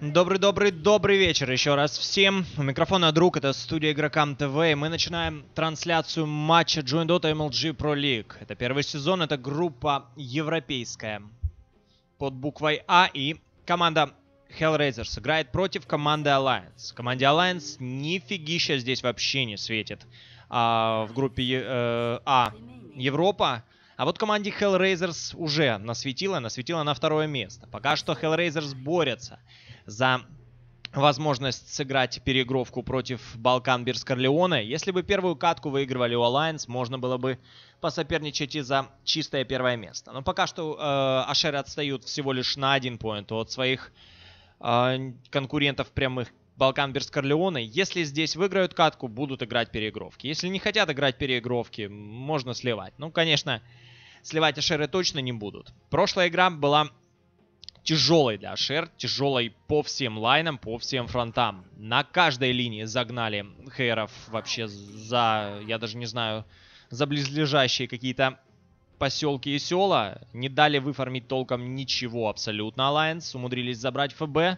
Добрый вечер еще раз всем. У микрофона друг, это студия Игрокам ТВ. И мы начинаем трансляцию матча Join Dota MLG Pro League. Это первый сезон, это группа европейская под буквой А. И команда Hellraisers играет против команды Alliance. Команде Alliance нифигища здесь вообще не светит. В группе А Европа. А вот команде Hellraisers уже насветила на второе место. Пока что Hellraisers борются за возможность сыграть переигровку против Балкан Бирскарлеоне. Если бы первую катку выигрывали у Alliance, можно было бы посоперничать и за чистое первое место. Но пока что Ашеры отстают всего лишь на 1 поинт от своих конкурентов прямых Балкан Бирскарлеоне. Если здесь выиграют катку, будут играть переигровки. Если не хотят играть переигровки, можно сливать. Ну, конечно, сливать Ашеры точно не будут. Прошлая игра была тяжелой для Ашер, тяжелой по всем лайнам, по всем фронтам. На каждой линии загнали Хейров вообще за, я даже не знаю, за близлежащие какие-то поселки и села. Не дали выфармить толком ничего абсолютно Alliance. Умудрились забрать ФБ.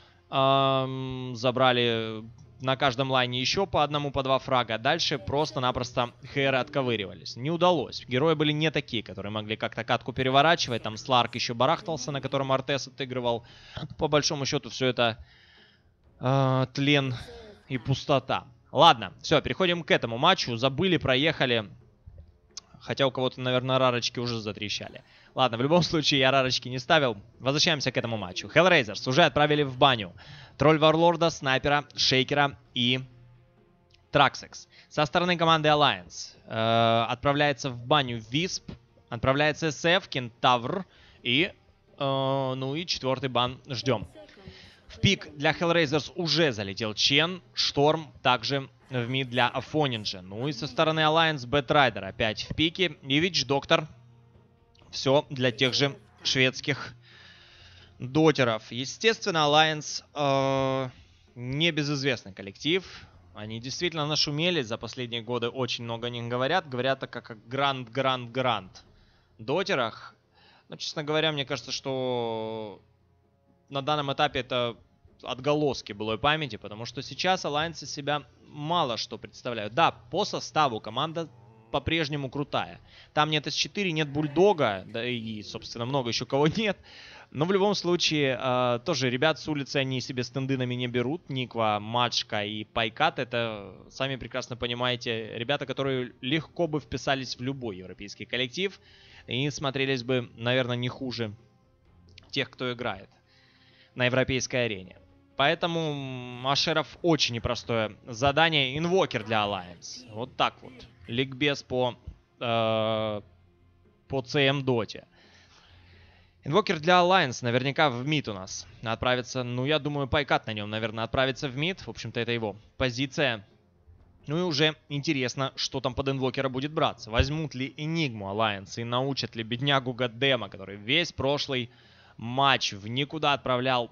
Забрали на каждом лайне еще по одному, по два фрага. Дальше просто-напросто Хейры отковыривались. Не удалось. Герои были не такие, которые могли как-то катку переворачивать. Там Сларк еще барахтался, на котором Артес отыгрывал. По большому счету все это тлен и пустота. Ладно, все, переходим к этому матчу. Забыли, проехали. Хотя у кого-то, наверное, рарочки уже затрещали. Ладно, в любом случае я рарочки не ставил. Возвращаемся к этому матчу. Hellraisers уже отправили в баню Тролль Варлорда, Снайпера, Шейкера и Траксекс. Со стороны команды Alliance отправляется в баню Висп, отправляется SF, Кентавр и, ну и четвертый бан ждем. В пик для Hellraisers уже залетел Чен, Шторм, также в мид для Афонинджа. Ну и со стороны Alliance Бэтрайдер опять в пике. И Вич Доктор. Все для тех же шведских дотеров. Естественно, Alliance небезызвестный коллектив. Они действительно нашумели. За последние годы очень много о них говорят. Говорят так как о гранд дотерах. Но, честно говоря, мне кажется, что на данном этапе это отголоски былой памяти, потому что сейчас Alliance из себя мало что представляют. Да, по составу команда по-прежнему крутая. Там нет S4, нет Бульдога, да и, собственно, много еще кого нет. Но в любом случае, тоже ребят с улицы они себе стендинами не берут. Никва, Мачка и Пайкат — это, сами прекрасно понимаете, ребята, которые легко бы вписались в любой европейский коллектив и смотрелись бы, наверное, не хуже тех, кто играет на европейской арене. Поэтому Ашеров очень непростое задание. Инвокер для Alliance. Вот так вот. Ликбез по CM Доте. Инвокер для Alliance наверняка в мид у нас отправится. Ну, я думаю, Пайкат на нем, наверное, отправится в мид. В общем-то, это его позиция. Ну и уже интересно, что там под инвокера будет браться. Возьмут ли Энигму Alliance и научат ли беднягу Гаддема, который весь прошлый матч в никуда отправлял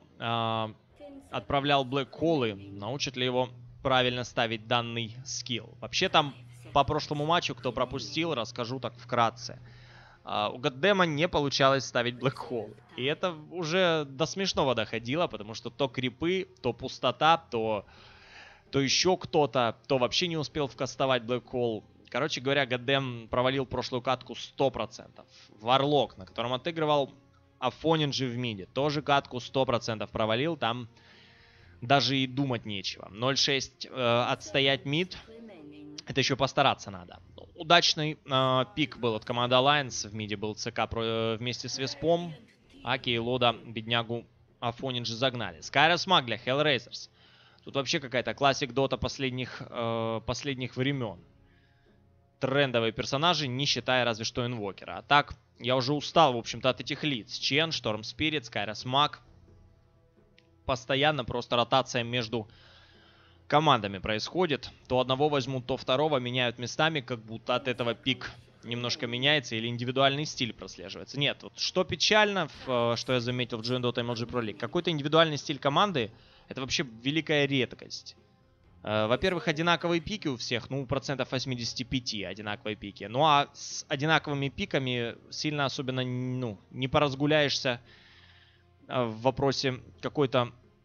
блэкхолы. Научат ли его правильно ставить данный скилл? Вообще там по прошлому матчу, кто пропустил, расскажу так вкратце. У Гаддема не получалось ставить блэкхолы. И это уже до смешного доходило, потому что то крипы, то пустота, то еще кто-то, то вообще не успел вкастовать блэкхол. Короче говоря, Гаддем провалил прошлую катку 100%. Варлок, на котором отыгрывал Афонинджи в миде, тоже катку 100% провалил. Там даже и думать нечего. 0.6 отстоять мид. Это еще постараться надо. Удачный пик был от команды Alliance. В миде был ЦК вместе с Веспом. Аки и Лода беднягу Афонинджи загнали. Скайрос Маг для Hellraisers. Тут вообще какая-то классик дота последних времен. Трендовые персонажи, не считая разве что инвокера. А так, я уже устал, в общем-то, от этих лиц. Чен, Шторм Спирит, Скайрос Маг. Постоянно просто ротация между командами происходит. То одного возьмут, то второго, меняют местами, как будто от этого пик немножко меняется или индивидуальный стиль прослеживается. Нет, вот что печально, что я заметил в Join Dota MLG Pro League, какой-то индивидуальный стиль команды — это вообще великая редкость. Во-первых, одинаковые пики у всех, ну, процентов 85 одинаковые пики. Ну, а с одинаковыми пиками сильно особенно, ну, не поразгуляешься в вопросе какой-то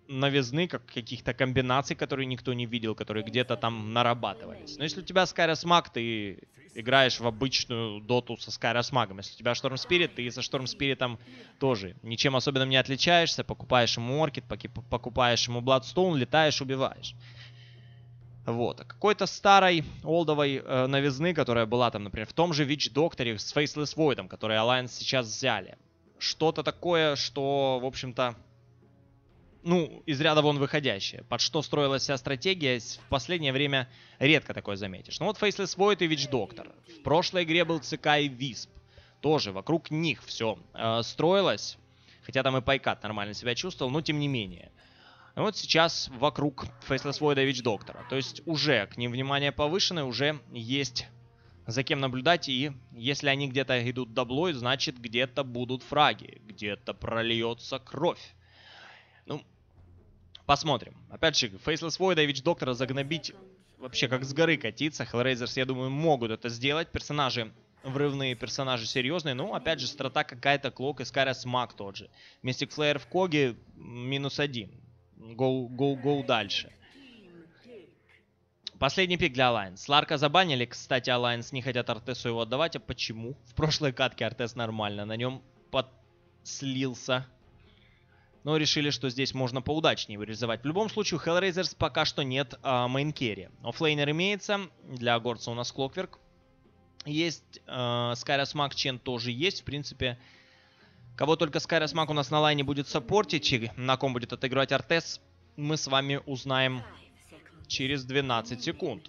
новизны, как каких-то комбинаций, которые никто не видел, которые где-то там нарабатывались. Но если у тебя Скайрос Маг, ты играешь в обычную доту со Скайрос Магом. Если у тебя Шторм Спирит, ты со Шторм Спиритом тоже ничем особенным не отличаешься. Покупаешь ему Оркид, покупаешь ему Бладстоун, летаешь, убиваешь. Вот. А какой-то старой, олдовой новизны, которая была там, например, в том же Witch Doctor с Faceless Void, который Alliance сейчас взяли. Что-то такое, что, в общем-то, ну, из ряда вон выходящее. Под что строилась вся стратегия, в последнее время редко такое заметишь. Ну вот Faceless Void и Witch Doctor. В прошлой игре был ЦК и Висп. Тоже вокруг них все строилось. Хотя там и Пайкат нормально себя чувствовал, но тем не менее. И вот сейчас вокруг Faceless Void и Witch Doctor. То есть уже к ним внимание повышенное, уже есть за кем наблюдать. И если они где-то идут даблой, значит где-то будут фраги. Где-то прольется кровь. Ну, посмотрим. Опять же, Faceless Void и Witch Doctor загнобить вообще как с горы катиться. Hellraisers, я думаю, могут это сделать. Персонажи врывные, персонажи серьезные. Ну, опять же, страта какая-то, Клок и Скайрос Маг тот же. Мистик Флеер в Коге -1. Гоу дальше. Последний пик для Alliance. Сларка забанили. Кстати, Alliance не хотят Артесу его отдавать. А почему? В прошлой катке Артес нормально на нем подслился. Но решили, что здесь можно поудачнее вырезать. В любом случае, у Hellraisers пока что нет мейн-керри. Оффлейнер имеется. Для Горца у нас Клокверк. Есть Скайрос Маг, Чен тоже есть. В принципе, кого только Скайрос Маг у нас на лайне будет саппортить, и на ком будет отыгрывать Артес, мы с вами узнаем через 12 секунд.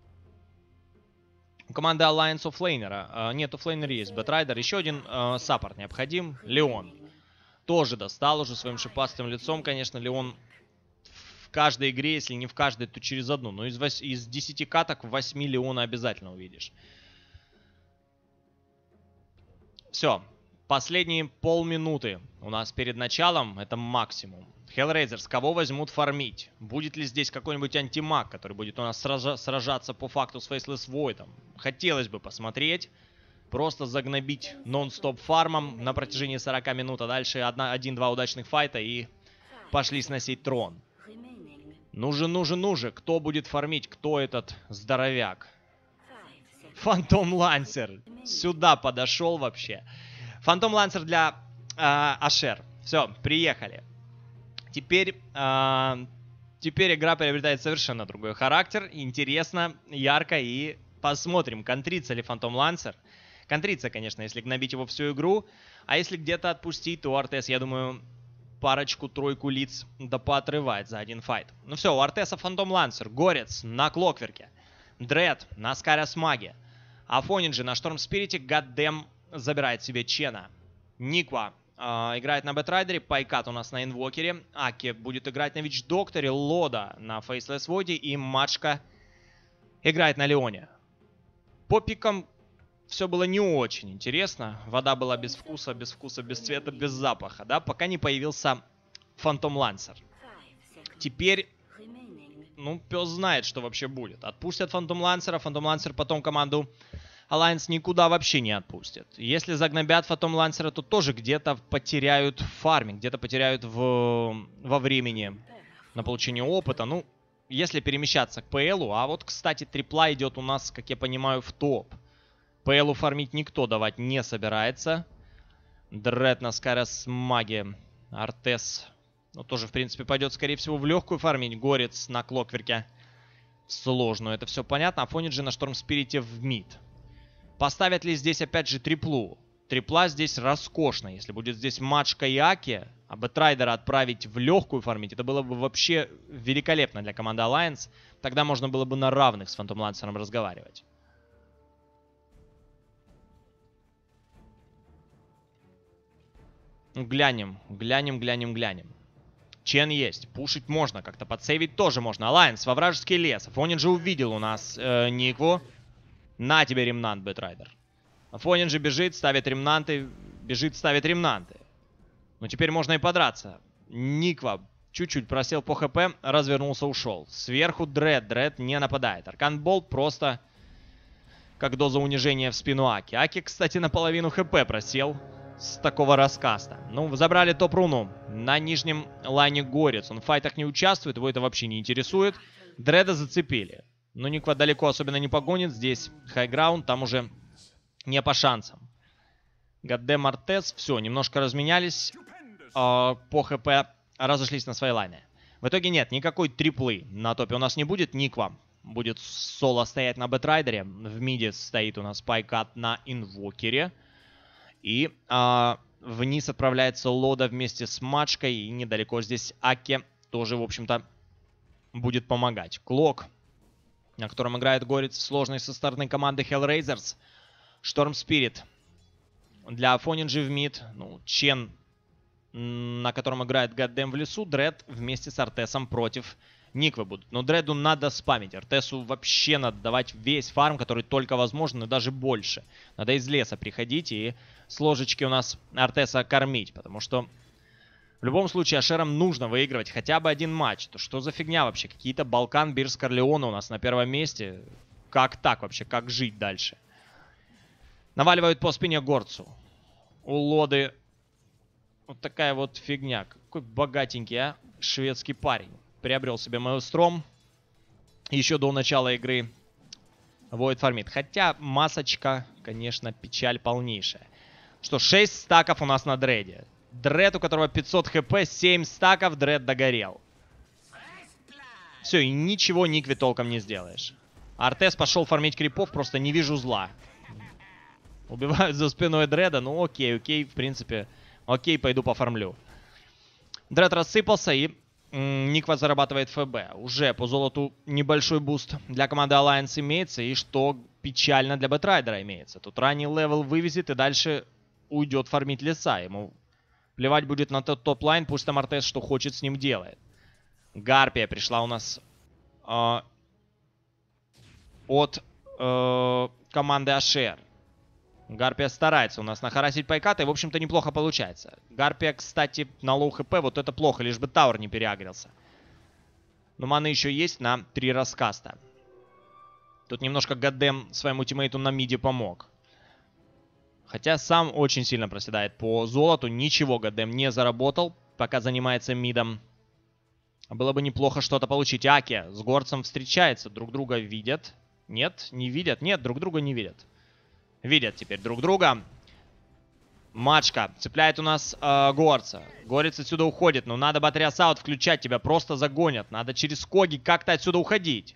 У команды Alliance оффлейнера. Нет, оффлейнер есть. Бэтрайдер. Еще один саппорт необходим. Леон. Тоже достал уже своим шипастым лицом, конечно, Леон в каждой игре, если не в каждой, то через одну. Но из 10 каток в 8 Леона обязательно увидишь. Все. Последние полминуты у нас перед началом. Это максимум. Hellraisers, кого возьмут фармить? Будет ли здесь какой-нибудь антимаг, который будет у нас сражаться по факту с Faceless Void? Хотелось бы посмотреть. Просто загнобить нон-стоп фармом на протяжении 40 минут, а дальше 1-2 удачных файта и пошли сносить трон. Ну же, кто будет фармить? Кто этот здоровяк? Фантом Лансер. Сюда подошел вообще. Фантом Лансер для Ашер. Все, приехали. Теперь игра приобретает совершенно другой характер. Интересно, ярко, и посмотрим, контрится ли Фантом Лансер. Контрится, конечно, если гнобить его всю игру. А если где-то отпустить, то Артес, я думаю, парочку-тройку лиц да поотрывает за один файт. Ну все, у Артеса Фантом Лансер, Горец на Клокверке, Дред на Скайрос Маге, Афонинджи на Шторм Спирите, Гаддем забирает себе Чена. Никва играет на Бэтрайдере, Пайкат у нас на Инвокере, Аки будет играть на Вич Докторе, Лода на Фейслесс Войде и Мачка играет на Леоне. По пикам все было не очень интересно. Вода была без вкуса, без цвета, без запаха, да, пока не появился Фантом Лансер. Теперь, ну, пес знает, что вообще будет. Отпустят Фантом Лансера, Фантом Лансер потом команду Alliance никуда вообще не отпустит. Если загнобят Фантом Лансера, то тоже где-то потеряют фарминг, где-то потеряют во времени на получение опыта. Ну, если перемещаться к ПЛу, а вот, кстати, трипла идет у нас, как я понимаю, в топ. ПЛу фармить никто давать не собирается. Дред на Скайрос Маге. Артес, ну, тоже, в принципе, пойдет, скорее всего, в легкую фармить. Горец на Клокверке сложную. Это все понятно. Афонинджи на Шторм Спирите в мид. Поставят ли здесь, опять же, триплу? Трипла здесь роскошно. Если будет здесь Мачка и Аки, а Бэтрайдера отправить в легкую фармить, это было бы вообще великолепно для команды Alliance. Тогда можно было бы на равных с Фантом Лансером разговаривать. Глянем. Чен есть. Пушить можно. Как-то подсейвить тоже можно. Alliance во вражеский лес. Афонинджи увидел у нас Никву. На тебе ремнант, Бэтрайдер. Афонинджи бежит, ставит ремнанты. Бежит, ставит ремнанты. Ну, теперь можно и подраться. Никва чуть-чуть просел по хп. Развернулся, ушел. Сверху Дред. Дред не нападает. Арканболт просто как доза унижения в спину Аки. Аки, кстати, наполовину хп просел. с такого раскаста. Ну, забрали топ-руну. На нижнем лайне Горец. Он в файтах не участвует, его это вообще не интересует. Дреда зацепили. Но Никва далеко особенно не погонит. Здесь хайграунд, там уже не по шансам. Гаддем, Артес, все, немножко разменялись. По ХП разошлись на свои лайны. В итоге нет, никакой триплы на топе у нас не будет. Никва будет соло стоять на бэтрайдере. В миде стоит у нас Пайкат на инвокере. И вниз отправляется Лода вместе с Мачкой. И недалеко здесь Аки тоже, в общем-то, будет помогать. Клок, на котором играет Горец, сложный со стороны команды Hellraisers. Шторм Спирит для Афонинджи в мид. Ну, Чен, на котором играет Гаддем в лесу. Дред вместе с Артесом против Никвы будут. Но Дреду надо спамить. Артесу вообще надо давать весь фарм, который только возможно, и даже больше. Надо из леса приходить и с ложечки у нас Артеса кормить. Потому что в любом случае Ашерам нужно выигрывать хотя бы один матч. То что за фигня вообще? Какие-то Балкан, Бирс, Корлеоне у нас на первом месте. Как так вообще? Как жить дальше? Наваливают по спине Горцу. У Лоды вот такая вот фигня. Какой богатенький, а? Шведский парень. Приобрел себе Маэлстром. Еще до начала игры Void фармит. Хотя масочка, конечно, печаль полнейшая. Что, 6 стаков у нас на Дреде. Дред, у которого 500 хп, 7 стаков, Дред догорел. Все, и ничего Никве толком не сделаешь. Артес пошел фармить крипов, просто не вижу зла. Убивают за спиной Дреда, ну окей, в принципе, окей, пойду пофармлю. Дред рассыпался, и Никва зарабатывает ФБ. Уже по золоту небольшой буст для команды Alliance имеется, и что печально для Бэтрайдера имеется. Тут ранний левел вывезет и дальше уйдет фармить леса. Ему плевать будет на тот топ-лайн, пусть там Артес что хочет с ним делает. Гарпия пришла у нас от команды Ашер. Гарпия старается у нас нахарасить Пайката, и, в общем-то, неплохо получается. Гарпия, кстати, на лоу хп, вот это плохо, лишь бы Тауэр не переагрился. Но маны еще есть на 3 раскаста. Тут немножко Гаддем своему тиммейту на миде помог. Хотя сам очень сильно проседает по золоту. Ничего Гаддем не заработал, пока занимается мидом. Было бы неплохо что-то получить. Аки с Горцем встречается, друг друга видят. Нет, не видят. Нет, друг друга не видят. Видят теперь друг друга. Мачка цепляет у нас Горца. Горец отсюда уходит. Но надо батарея саут включать. Тебя просто загонят. Надо через Коги как-то отсюда уходить.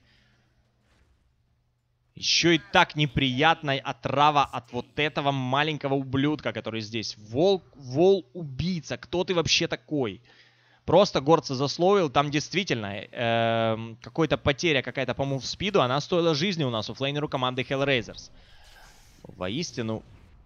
Еще и так неприятная отрава от вот этого маленького ублюдка, который здесь. Вол-убийца. Кто ты вообще такой? Просто Горца засловил. Там действительно какая-то потеря, какая-то по мувспиду. Она стоила жизни у нас у флейнеру команды Hellraisers. Воистину,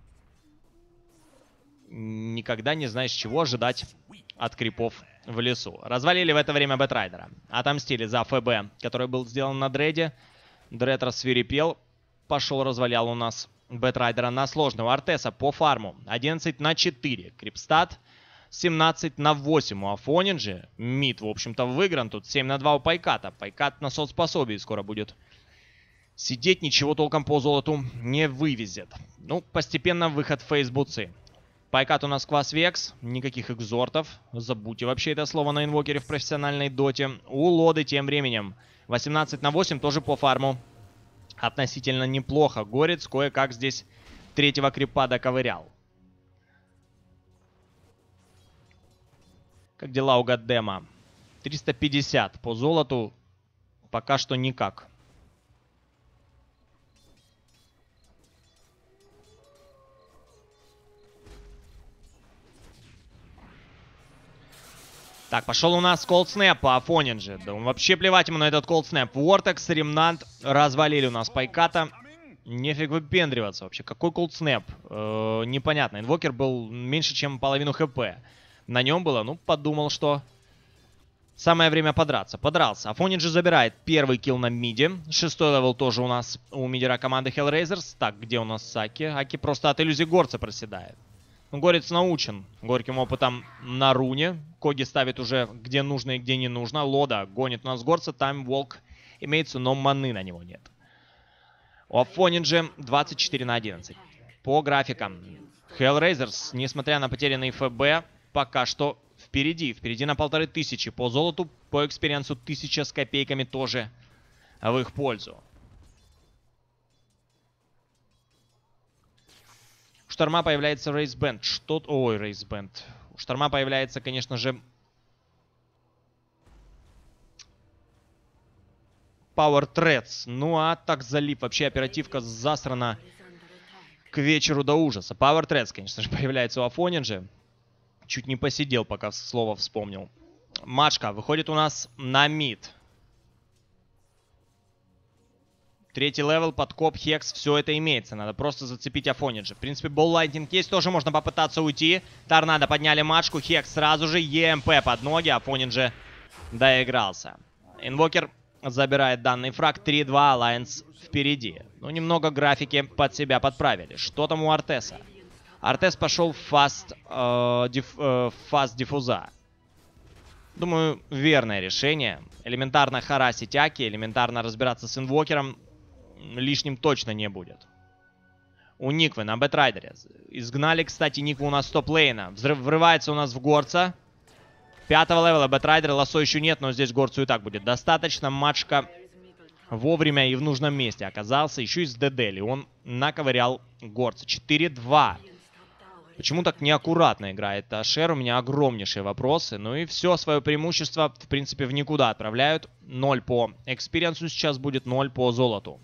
никогда не знаешь, чего ожидать от крипов в лесу. Развалили в это время Бэтрайдера. Отомстили за ФБ, который был сделан на Дреде. Дред рассвирепел. Пошел, развалял у нас Бэтрайдера на сложного. Артеса по фарму. 11 на 4. Крипстат 17 на 8 у Афонинджи. Мид, в общем-то, выигран. Тут 7 на 2 у Пайката. Пайкат на соцпособии скоро будет сидеть, ничего толком по золоту не вывезет. Ну, постепенно выход в фейсбуцы. Пайкат у нас Квас-Векс, никаких экзортов. Забудьте вообще это слово на инвокере в профессиональной доте. У Лоды тем временем 18 на 8, тоже по фарму. Относительно неплохо. Горец кое-как здесь третьего крипа доковырял. Как дела у Гаддема? 350 по золоту. Пока что никак. Так, пошел у нас Cold Snap по Афонинджи. Да он вообще плевать ему на этот Cold Snap. Vortex, Ремнант развалили у нас Пайката. Нефиг выпендриваться вообще. Какой Cold Snap? Непонятно. Инвокер был меньше, чем половину хп. На нем было, ну, подумал, что самое время подраться. Подрался. Афонинджи забирает первый килл на миде. 6-й левел тоже у нас у мидера команды Hellraisers. Так, где у нас Саки? Аки просто от иллюзии Горца проседает. Горец научен горьким опытом на руне. Коги ставит уже где нужно и где не нужно. Лода гонит у нас Горца. Таймволк имеется, но маны на него нет. У Афонинджи 24 на 11. По графикам. Hellraisers, несмотря на потерянный ФБ, пока что впереди. Впереди на 1500. По золоту, по экспириенсу 1000 с копейками тоже в их пользу. У Шторма появляется Рейсбенд. Что... Ой, Рейсбенд. У Шторма появляется, конечно же, Power Threads. Ну а так залив. Вообще оперативка засрана к вечеру до ужаса. Power Threads, конечно же, появляется у Афонинджи. Чуть не посидел, пока слово вспомнил. Мачка выходит у нас на мид. Третий левел, подкоп, хекс, все это имеется. Надо просто зацепить Афонинджи. В принципе, Ball Lightning есть, тоже можно попытаться уйти. Торнадо подняли мачку, хекс сразу же, ЕМП под ноги, Афонинджи доигрался. Инвокер забирает данный фраг, 3-2, Alliance впереди. Ну, немного графики под себя подправили. Что там у Артеса? Артес пошел в фаст диффуза. Думаю, верное решение. Элементарно харасить Аки, элементарно разбираться с инвокером лишним точно не будет. У Никвы на Бэтрайдере. Изгнали, кстати, Никву у нас с топ-лейна. Врывается у нас в Горца. 5-го левела Бэтрайдера, лосо еще нет, но здесь Горцу и так будет достаточно. Мачка вовремя и в нужном месте оказался. Еще и с ДД. Он наковырял Горца. 4-2. Почему так неаккуратно играет Ашер? У меня огромнейшие вопросы. Ну и все, свое преимущество, в принципе, в никуда отправляют. 0 по экспириенсу сейчас будет, 0 по золоту.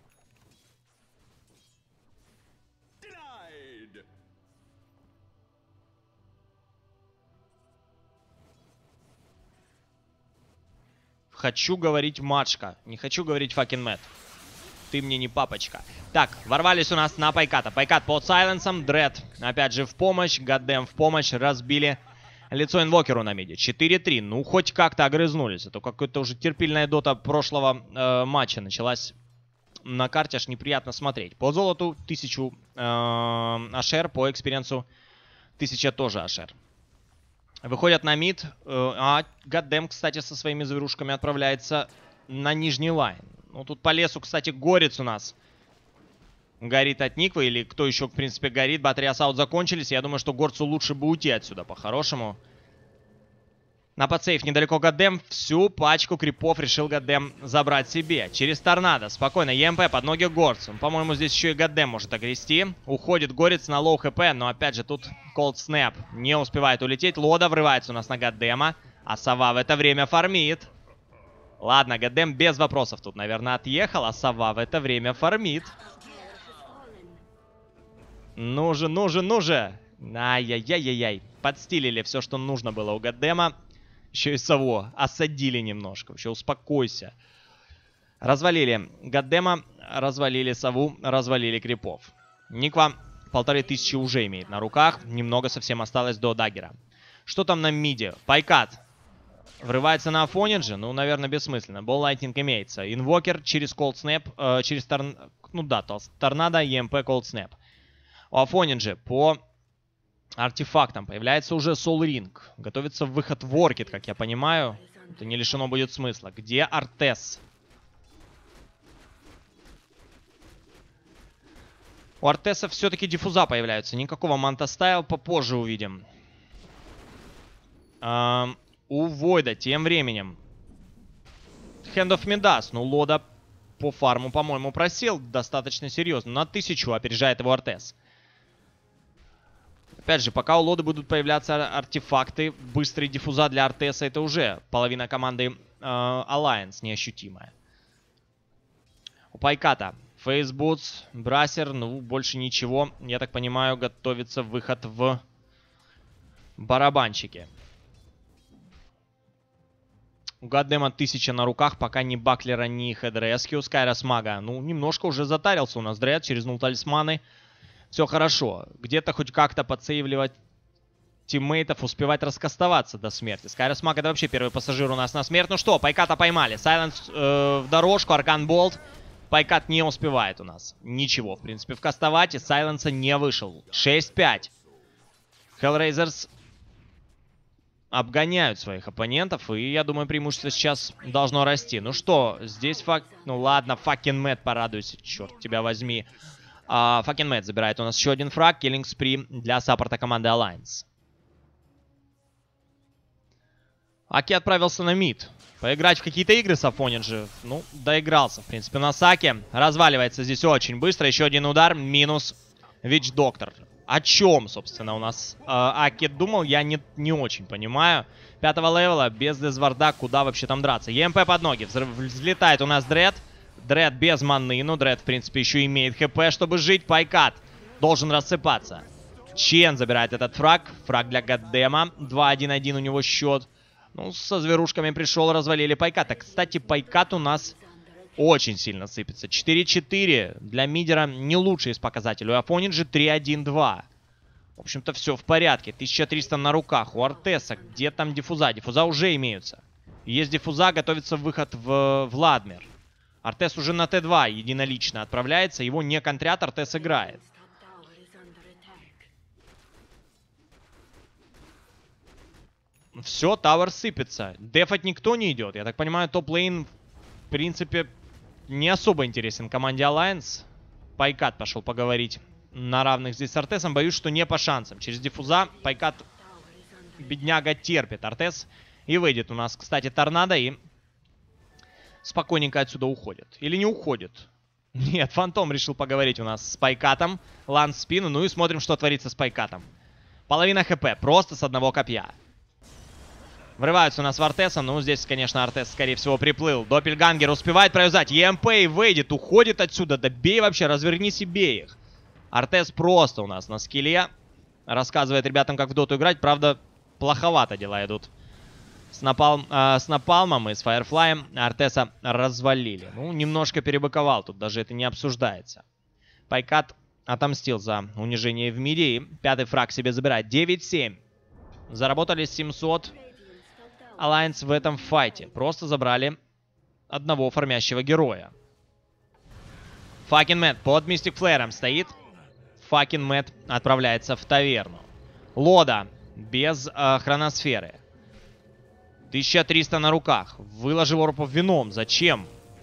Хочу говорить Мачка. Не хочу говорить fucking Мэтт. Ты мне не папочка. Так, ворвались у нас на Пайката. Пайкат под сайленсом. Дред опять же в помощь. Гаддем в помощь. Разбили лицо инвокеру на миде. 4-3. Ну, хоть как-то огрызнулись. Это какая-то уже терпильная дота прошлого матча началась на карте. Аж неприятно смотреть. По золоту 1000 Ашер. По экспириенсу 1000 тоже Ашер. Выходят на мид. Гаддем, кстати, со своими зверушками отправляется на нижний лайн. Ну, тут по лесу, кстати, Горец у нас горит от Никвы. Или кто еще, в принципе, горит. Батарея саут закончились. Я думаю, что Горцу лучше бы уйти отсюда, по-хорошему. На подсейф недалеко Гаддем. Всю пачку крипов решил Гаддем забрать себе. Через торнадо. Спокойно. ЕМП под ноги Горцу. По-моему, здесь еще и Гаддем может огрести. Уходит Горец на лоу хп. Но, опять же, тут Cold Snap не успевает улететь. Лода врывается у нас на Гаддема. А Сова в это время фармит. Ладно, Гаддем без вопросов тут, наверное, отъехал, а Сова в это время фармит. Ну же, ну же, ну же! Ай-яй-яй-яй-яй. Подстилили все, что нужно было у Гаддема. Еще и Сову осадили немножко. Вообще, успокойся. Развалили Гаддема, развалили Сову, развалили крипов. Никва 1500 уже имеет на руках. Немного совсем осталось до даггера. Что там на миде? Пайкат. Врывается на Афонинджи, ну, наверное, бессмысленно. Ball Lightning имеется. Инвокер через Cold Snap, через Торнадо, EMP, Cold Snap. У Афонинджи по артефактам появляется уже Soul Ring. Готовится выход в Оркид, как я понимаю. Это не лишено будет смысла. Где Артес? У Артеса все-таки диффуза появляются. Никакого Манта Стайл, попозже увидим. У Войда тем временем Hand of Midas. Ну, Лода по фарму, по-моему, просел достаточно серьезно. На 1000 опережает его Артес. Опять же, пока у Лоды будут появляться артефакты, быстрые диффуза для Артеса, это уже половина команды Alliance неощутимая. У Пайката Фейсбутс, Брасер, ну, больше ничего. Я так понимаю, готовится выход в барабанщики. У Гаддема 1000 на руках, пока ни Баклера, ни Хедрескью. Скайрос Мага, ну, немножко уже затарился у нас Дред, через нул талисманы. Все хорошо. Где-то хоть как-то подсейвливать тиммейтов, успевать раскастоваться до смерти. Скайрос Мага — это вообще первый пассажир у нас на смерть. Ну что, Пайката поймали. Сайленс в дорожку, Аркан Болт. Пайкат не успевает у нас ничего, в принципе, вкастовать. И Сайленса не вышел. 6-5. Hellraisers обгоняют своих оппонентов, и я думаю, преимущество сейчас должно расти. Ну что, здесь Ну ладно, fucking Мэтт, порадуйся, черт тебя возьми. Fucking Mad забирает у нас еще один фраг. Killing Spree для саппорта команды Alliance. Аки отправился на мид. Поиграть в какие-то игры с Афонинджи. Ну, доигрался, в принципе, на Саке. Разваливается здесь очень быстро. Еще один удар. Минус Вич Доктор. О чем, собственно, у нас Аки думал, я не очень понимаю. 5-го левела, без Дезварда, куда вообще там драться? ЕМП под ноги. Взлетает у нас Дред. Дред без маны. Ну, Дред, в принципе, еще имеет хп, чтобы жить. Пайкат должен рассыпаться. Чен забирает этот фраг. Фраг для Гаддема. 2-1-1 у него счет. Ну, со зверушками пришел, развалили Пайката. Кстати, Пайкат у нас очень сильно сыпется. 4-4 для мидера не лучший из показателей. У Афонинджи 3-1-2. В общем-то, все в порядке. 1300 на руках. У Артеса где там диффуза? Диффуза уже имеются. Есть диффуза, готовится выход в Владмир. Артес уже на Т2 единолично отправляется. Его не контрят, Артес играет. Все, Тауэр сыпется. Дефать никто не идет. Я так понимаю, топ-лейн, в принципе, не особо интересен команде Alliance. Пайкат пошел поговорить на равных здесь с Артесом. Боюсь, что не по шансам. Через диффуза Пайкат, бедняга, терпит. Артес и выйдет у нас, кстати, торнадо и спокойненько отсюда уходит. Или не уходит? Нет, Фантом решил поговорить у нас с Пайкатом. Ланс в спину. Ну и смотрим, что творится с Пайкатом. Половина хп. Просто с одного копья. Врываются у нас в Артеса. Ну, здесь, конечно, Артес, скорее всего, приплыл. Доппельгангер успевает провязать. ЕМП и выйдет. Уходит отсюда. Да бей вообще, развернись и бей их. Артес просто у нас на скилле. Рассказывает ребятам, как в доту играть. Правда, плоховато дела идут. С Напалмом и с Фаерфлаем Артеса развалили. Ну, немножко перебыковал. Тут даже это не обсуждается. Пайкат отомстил за унижение в миде. И 5-й фраг себе забирает. 9-7. Заработали 700. Alliance в этом файте. Просто забрали одного фармящего героя. Fucking Mad под Мистик Флэром стоит. Fucking Mad отправляется в таверну. Лода без хроносферы. 1300 на руках. Выложил орпов вином. Зачем?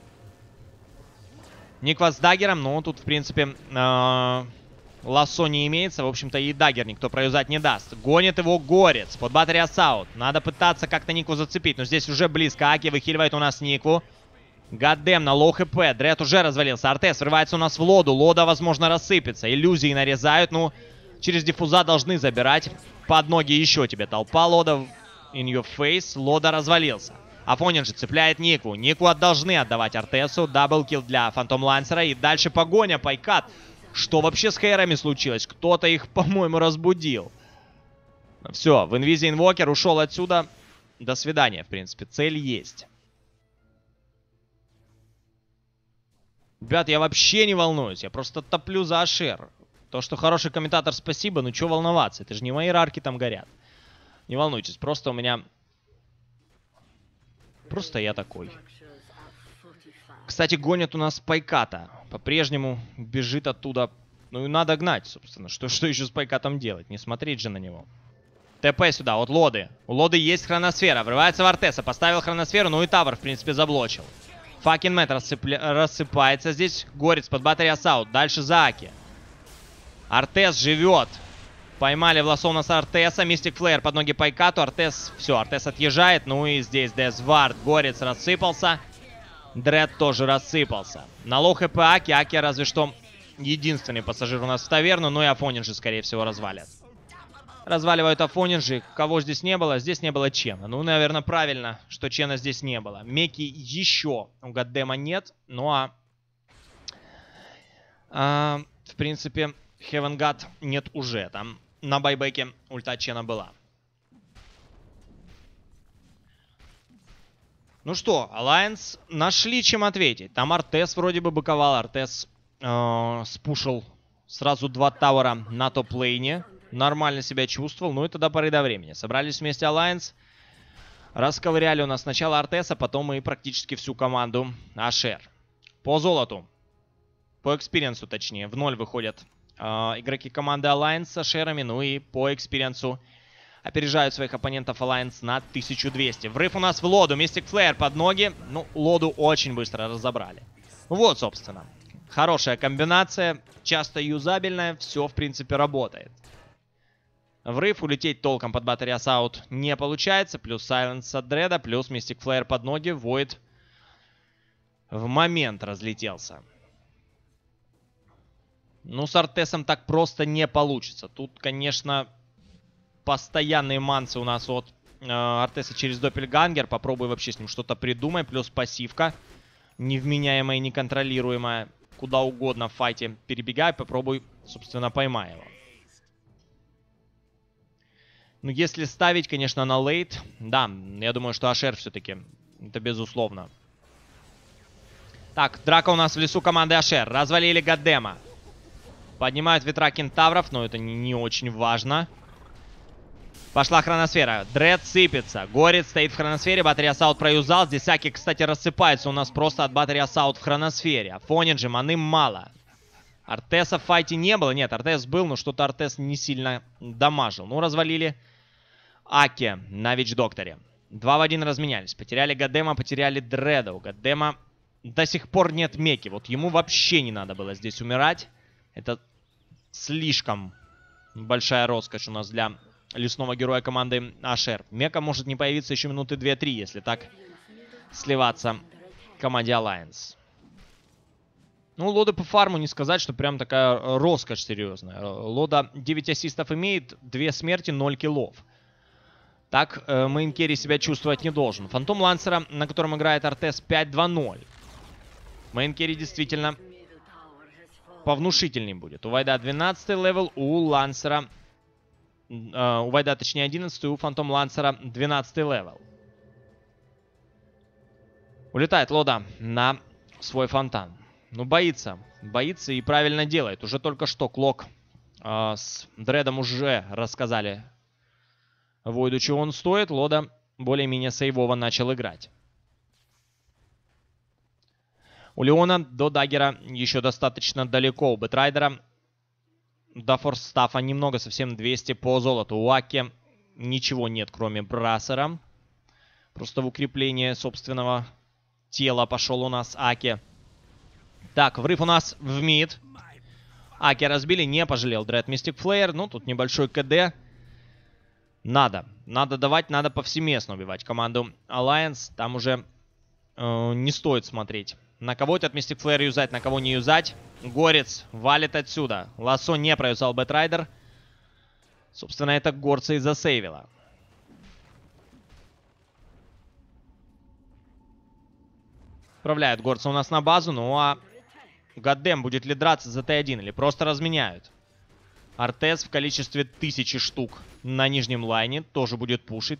Никва с даггером. Ну, тут, в принципе, лассо не имеется. В общем-то, и даггер никто проюзать не даст. Гонит его Горец. Под батарея Ассаут. Надо пытаться как-то Нику зацепить. Но здесь уже близко. Аки выхиливает у нас Нику. Гаддем на лоу хп. Дред уже развалился. Артес врывается у нас в Лоду. Лода, возможно, рассыпется. Иллюзии нарезают. Ну, через диффуза должны забирать. Под ноги еще тебе толпа. Лода in your face. Лода развалился. Афонинджи цепляет Нику. Нику должны отдавать Артесу. Даблкил для Фантом Лансера. И дальше погоня. Пайкат. Что вообще с хейрами случилось? Кто-то их, по-моему, разбудил. Все, в инвизе инвокер ушел отсюда. До свидания, в принципе. Цель есть. Ребят, я вообще не волнуюсь. Я просто топлю за Ашер. То, что хороший комментатор, спасибо. Ну, что волноваться? Это же не мои рарки там горят. Не волнуйтесь. Просто у меня... Просто я такой. Кстати, гонят у нас Пайката. По-прежнему бежит оттуда. Ну и надо гнать, собственно. Что еще с Пайкатом делать? Не смотреть же на него. ТП сюда, от Лоды. У Лоды есть хроносфера. Врывается в Артеса. Поставил хроносферу. Ну и Тавр, в принципе, заблочил. Fucking Mad рассыпается здесь. Горец под батарея Ассаут. Дальше за Аки. Артес живет. Поймали в лосо у нас Артеса. Мистик Флэр под ноги Пайкату. Артес... Все, Артес отъезжает. Ну и здесь Дезвард. Горец рассыпался. Дред тоже рассыпался. На лоу хп Аки. Аки разве что единственный пассажир у нас в таверну. Ну и Афонинджи, скорее всего, развалят. Разваливают Афонинджи. Кого здесь не было? Здесь не было Чена. Ну, наверное, правильно, что Чена здесь не было. Меки еще у Гаддема нет. Ну в принципе, Heaven God нет уже. Там на байбеке ульта Чена была. Ну что, Alliance нашли чем ответить. Там Артес вроде бы быковал. Артес спушил сразу 2 тауэра на топ-лейне. Нормально себя чувствовал. Ну и тогда поры до времени. Собрались вместе Alliance. Расковыряли у нас сначала Артеса, потом и практически всю команду Ашер. По золоту. По экспириенсу, точнее. В 0 выходят игроки команды Alliance с Ашерами. Ну и по экспириенсу опережают своих оппонентов Alliance на 1200. Врыв у нас в Лоду. Мистик Флэр под ноги. Ну, Лоду очень быстро разобрали. Вот, собственно. Хорошая комбинация, часто юзабельная, все в принципе работает. Врыв, улететь толком под Battery Assault не получается. Плюс Сайленс от Дреда, плюс Mystic Flare под ноги. Void в момент разлетелся. Ну, с Артесом так просто не получится. Тут, конечно, постоянные мансы у нас от Артеса через Доппельгангер. Попробуй вообще с ним что-то придумай. Плюс пассивка. Невменяемая и неконтролируемая. Куда угодно в файте перебегай. Попробуй, собственно, поймай его. Ну, если ставить, конечно, на лейт, да, я думаю, что Ашер все-таки, это безусловно. Так, драка у нас в лесу команды Ашер. Развалили Годдема. Поднимают ветра кентавров, но это не очень важно. Пошла хроносфера. Дред сыпется. Горит, стоит в хроносфере. Battery Assault проюзал. Здесь Аки, кстати, рассыпается у нас просто от Battery Assault в хроносфере. А Фонинджи маны мало. Артеса в файте не было. Нет, Артес был, но что-то Артес не сильно дамажил. Ну, развалили Аки на Вич-докторе. 2 в 1 разменялись. Потеряли Годдема, потеряли Дреда. У Годдема до сих пор нет меки. Вот ему вообще не надо было здесь умирать. Это слишком большая роскошь у нас для лесного героя команды Ашер. Мека может не появиться еще минуты 2-3, если так сливаться команде Alliance. Ну, Лода по фарму не сказать, что прям такая роскошь серьезная. Лода 9 ассистов имеет, 2 смерти, 0 киллов. Так мейн керри себя чувствовать не должен. Фантом Лансера, на котором играет Артес, 5-2-0. Мейн керри действительно повнушительней будет. У Вайда 12 левел, у Лансера... у Вайда, точнее, 11, у Фантом Лансера 12 левел. Улетает Лода на свой фонтан. Ну, боится. Боится и правильно делает. Уже только что Клок с Дредом уже рассказали Войду, чего он стоит. Лода более-менее сейвово начал играть. У Леона до даггера еще достаточно далеко. У Бэтрайдера до форс-стафа немного, совсем 200 по золоту. У Аки ничего нет, кроме Брассера. Просто в укрепление собственного тела пошел у нас Аки. Так, врыв у нас в мид. Аки разбили, не пожалел Дред Mystic Flare. Ну, тут небольшой КД. Надо давать, надо повсеместно убивать команду Alliance. Там уже не стоит смотреть, на кого этот Mystic Flare юзать, на кого не юзать. Горец валит отсюда. Лассо не проюзал Бэтрайдер. Собственно, это горца и засейвило. Отправляют горца у нас на базу. Ну а Годдем будет ли драться за Т1 или просто разменяют? Артес в количестве 1000 штук на нижнем лайне тоже будет пушить.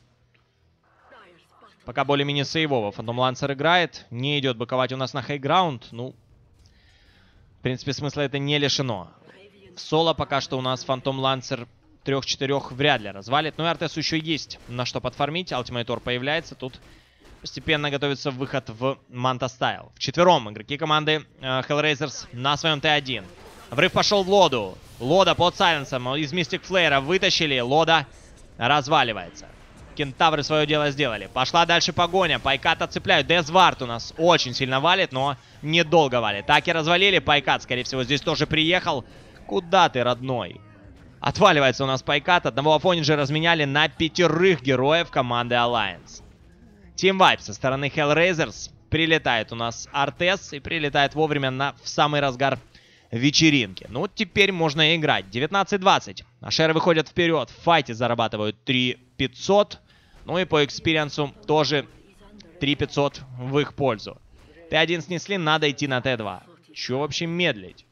Пока более-менее сейвово. Фантом Лансер играет. Не идет быковать у нас на хайграунд. Ну, в принципе, смысла это не лишено. В соло пока что у нас Фантом Лансер 3-4 вряд ли развалит. Но и Артесу еще есть на что подфармить. Ультимейтор появляется. Тут постепенно готовится выход в Манта Стайл. Вчетвером игроки команды Hellraisers на своем Т1. Врыв пошел в Лоду. Лода под сайленсом из Mystic Flare вытащили. Лода разваливается. Кентавры свое дело сделали. Пошла дальше погоня. Пайката цепляют. Дезвард у нас очень сильно валит, но недолго валит. Таки развалили. Пайкат, скорее всего, здесь тоже приехал. Куда ты, родной? Отваливается у нас Пайкат. Одного Афонинджа разменяли на 5 героев команды Alliance. Team Vibe со стороны Hellraisers. Прилетает у нас Артес. И прилетает вовремя в самый разгар вечеринки. Ну, теперь можно играть. 19-20. Ашеры выходят вперед. В файте зарабатывают 3500. Ну и по экспириенсу тоже 3500 в их пользу. Т1 снесли, надо идти на Т2. Чего вообще медлить?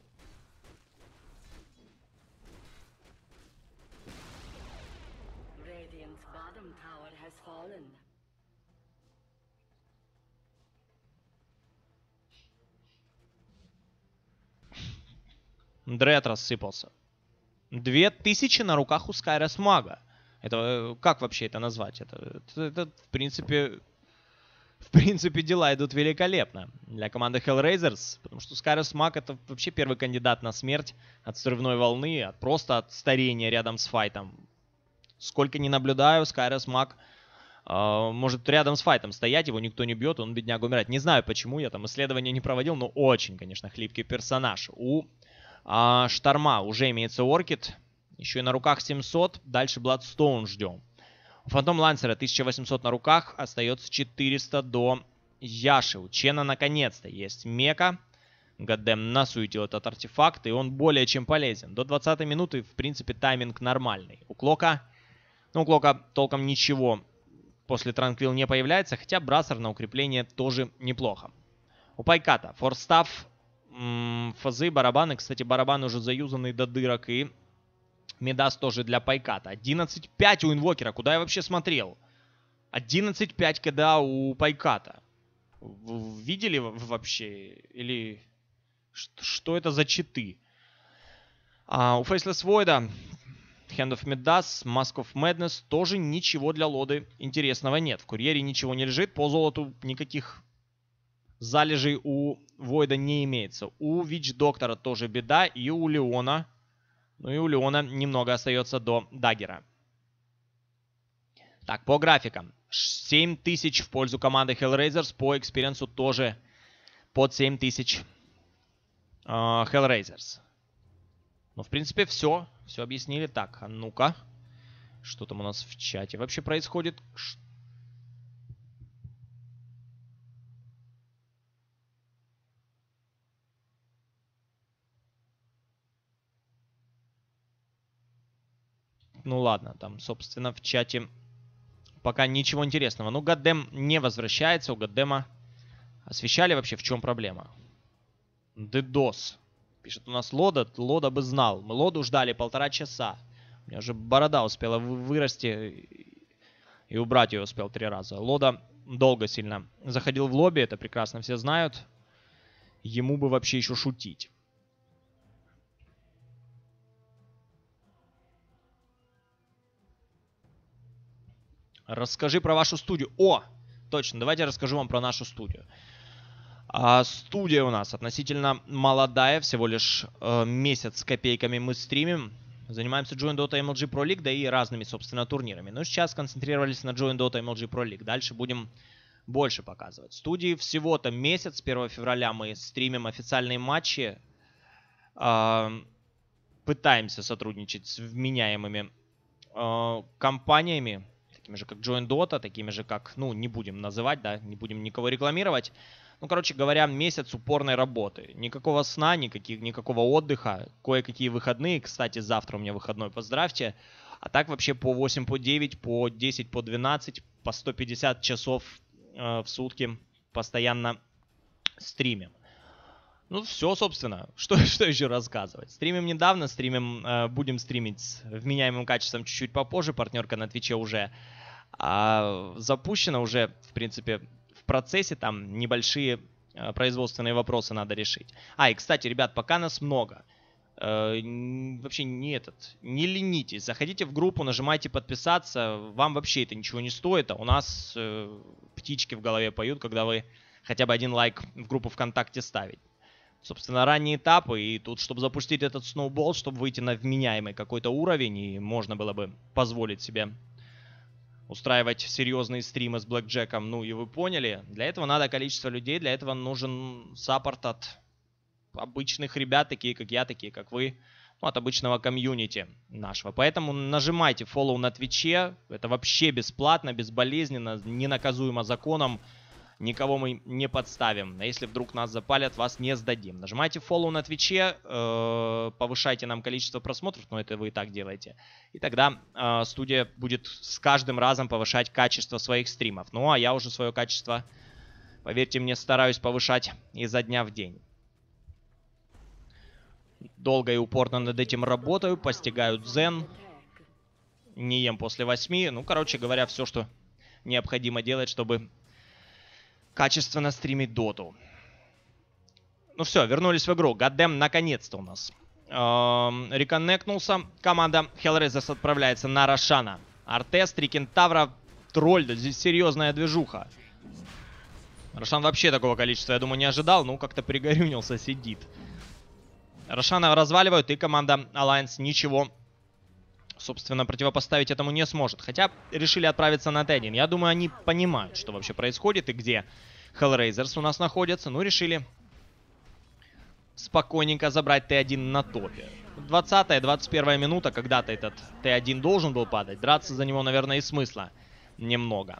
Дред рассыпался. 2000 на руках у Скайрос Мага. Это как вообще это назвать? Это в принципе, дела идут великолепно для команды Hellraisers. Потому что Скайрос Маг это вообще первый кандидат на смерть от взрывной волны, просто от старения рядом с файтом. Сколько не наблюдаю, Скайрос Маг Может рядом с файтом стоять, его никто не бьет, он, бедняга, умирает. Не знаю почему, я там исследования не проводил, но очень, конечно, хлипкий персонаж. У Шторма уже имеется Оркид, еще и на руках 700, дальше Бладстоун ждем. У Фантом Лансера 1800 на руках, остается 400 до Яши. У Чена наконец-то есть Мека. Гаддем насуетил этот артефакт, и он более чем полезен. До 20-й минуты, в принципе, тайминг нормальный. У Клока, ну, у Клока толком ничего после Транквил не появляется, хотя Брассер на укрепление тоже неплохо. У Пайката форстав, фазы, барабаны. Кстати, барабаны уже заюзаны до дырок, и Мидас тоже для Пайката. 11-5 у Инвокера, куда я вообще смотрел? 11-5 КДА у Пайката. Видели вообще? Или... Что это за читы? У Faceless Void, Hand of Midas, Mask of Madness тоже ничего для лоды интересного нет. В курьере ничего не лежит. По золоту никаких залежей у Войда не имеется. У Вич Доктора тоже беда. И у Леона. Ну и у Леона немного остается до Даггера. Так, по графикам. 7000 в пользу команды Hellraisers. По экспириенсу тоже под 7000 Hellraisers. Ну, в принципе, все. Все объяснили. Так, а ну-ка. Что там у нас в чате вообще происходит? Ну ладно, там, собственно, в чате пока ничего интересного. Ну, Гаддем не возвращается. У Гаддема освещали вообще, в чем проблема? Дедос. Пишет у нас Лода. Лода бы знал. Мы Лоду ждали 1,5 часа. У меня уже борода успела вырасти. И убрать ее успел 3 раза. Лода долго сильно заходил в лобби. Это прекрасно все знают. Ему бы вообще еще шутить. Расскажи про вашу студию. О! Точно, давайте я расскажу вам про нашу студию. Студия у нас относительно молодая, всего лишь месяц с копейками мы стримим. Занимаемся Join Dota MLG Pro League, да и разными, собственно, турнирами. Но сейчас сконцентрировались на Join Dota MLG Pro League. Дальше будем больше показывать. Студии всего-то месяц. С 1 февраля мы стримим официальные матчи. Пытаемся сотрудничать с вменяемыми компаниями, такими же как Join Dota, такими же как, ну, не будем называть, да, не будем никого рекламировать. Ну, короче говоря, месяц упорной работы. Никакого сна, никакого отдыха. Кое-какие выходные. Кстати, завтра у меня выходной, поздравьте. А так вообще по 8, по 9, по 10, по 12, по 150 часов в сутки постоянно стримим. Ну, все, собственно. Что еще рассказывать? Стримим недавно, будем стримить с вменяемым качеством чуть-чуть попозже. Партнерка на Твиче уже запущена, уже, в принципе, в процессе. Там небольшие производственные вопросы надо решить. И, кстати, ребят, пока нас много. Вообще не ленитесь. Заходите в группу, нажимайте подписаться. Вам вообще это ничего не стоит. А у нас птички в голове поют, когда вы хотя бы 1 лайк в группу ВКонтакте ставите. Собственно, ранние этапы. И тут, чтобы запустить этот сноубол, чтобы выйти на вменяемый какой-то уровень, и можно было бы позволить себе устраивать серьезные стримы с блэкджеком, ну и вы поняли. Для этого надо количество людей, для этого нужен саппорт от обычных ребят, такие как я, такие как вы, ну, от обычного комьюнити нашего. Поэтому нажимайте follow на Твиче, это вообще бесплатно, безболезненно, ненаказуемо законом. Никого мы не подставим. А если вдруг нас запалят, вас не сдадим. Нажимайте follow на Твиче, повышайте нам количество просмотров, но это вы и так делаете. И тогда студия будет с каждым разом повышать качество своих стримов. Ну, а я уже свое качество, поверьте мне, стараюсь повышать изо дня в день. Долго и упорно над этим работаю, постигаю дзен. Не ем после 8. Ну, короче говоря, все, что необходимо делать, чтобы качественно стримить доту. Ну все, вернулись в игру. Гаддем наконец-то у нас реконнектнулся. Команда Hellraisers отправляется на Рошана. Артес, 3 кентавра, тролль. Да здесь серьезная движуха. Рошан вообще такого количества, я думаю, не ожидал. Ну, как-то пригорюнился, сидит. Рошана разваливают, и команда Alliance ничего собственно, противопоставить этому не сможет. Хотя решили отправиться на Т1. Я думаю, они понимают, что вообще происходит и где Hellraisers у нас находятся. Ну, решили спокойненько забрать Т1 на топе. 20-я, 21-я минута, когда-то этот Т1 должен был падать. Драться за него, наверное, и смысла немного.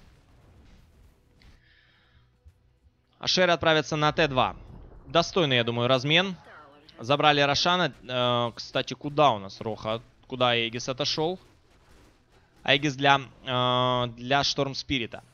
Ашеры отправятся на Т2. Достойный, я думаю, размен. Забрали Рошана. Кстати, куда у нас Роха? Куда Аегис отошел? Аегис для Шторм Спирита.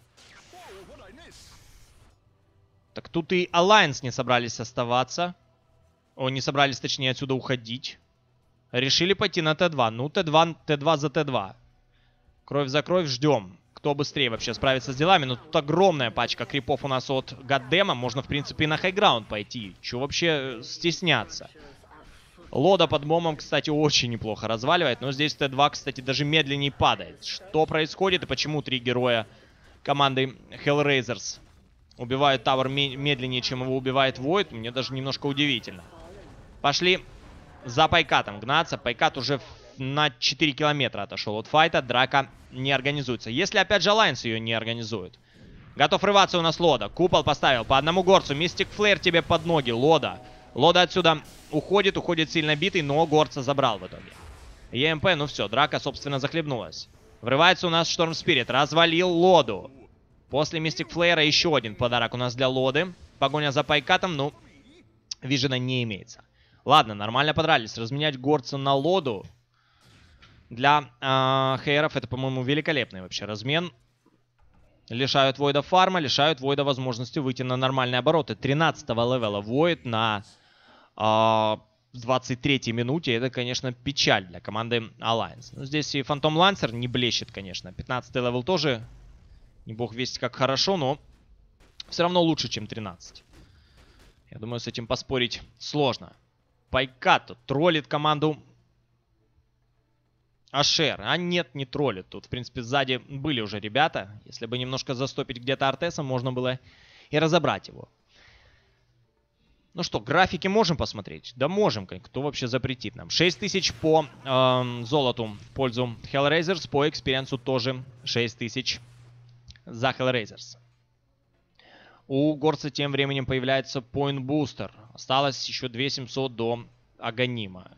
Так тут и Alliance не собрались оставаться. Не собрались, точнее, отсюда уходить. Решили пойти на Т2. Ну, Т2 за Т2. Кровь за кровь, ждем. Кто быстрее вообще справится с делами. Но тут огромная пачка крипов у нас от Гаддема. Можно, в принципе, и на хайграунд пойти. Чего вообще стесняться? Лода под бомбом, кстати, очень неплохо разваливает. Но здесь Т2, кстати, даже медленнее падает. Что происходит и почему 3 героя команды Hellraisers убивают Тавер медленнее, чем его убивает Void, мне даже немножко удивительно. Пошли за Пайкатом гнаться. Пайкат уже на 4 километра отошел от файта. Драка не организуется. Если, опять же, Alliance ее не организует. Готов рваться у нас Лода. Купол поставил по одному горцу. Мистик Флэр тебе под ноги, Лода. Лода отсюда уходит сильно битый, но горца забрал в итоге. ЕМП, ну все, драка, собственно, захлебнулась. Врывается у нас Шторм Спирит. Развалил Лоду. После Мистик Флэра еще один подарок у нас для Лоды. Погоня за Пайкатом, ну, вижена не имеется. Ладно, нормально подрались. Разменять горца на Лоду для хейров это, по-моему, великолепный вообще размен. Лишают Войда фарма, лишают Войда возможности выйти на нормальные обороты. 13-го левела Войд на 23-й минуте. Это, конечно, печаль для команды Alliance. Но здесь и Фантом Лансер не блещет, конечно. 15-й левел тоже не бог весть как хорошо, но все равно лучше, чем 13. Я думаю, с этим поспорить сложно. Пайкат троллит команду Ашер. А нет, не троллит. Тут, в принципе, сзади были уже ребята. Если бы немножко застопить где-то Артеса, можно было и разобрать его. Ну что, графики можем посмотреть? Да можем. Кто вообще запретит нам? 6000 по золоту в пользу Hellraisers. По экспириенсу тоже 6000 за Hellraisers. У горца тем временем появляется Point Booster. Осталось еще 2700 до Аганима.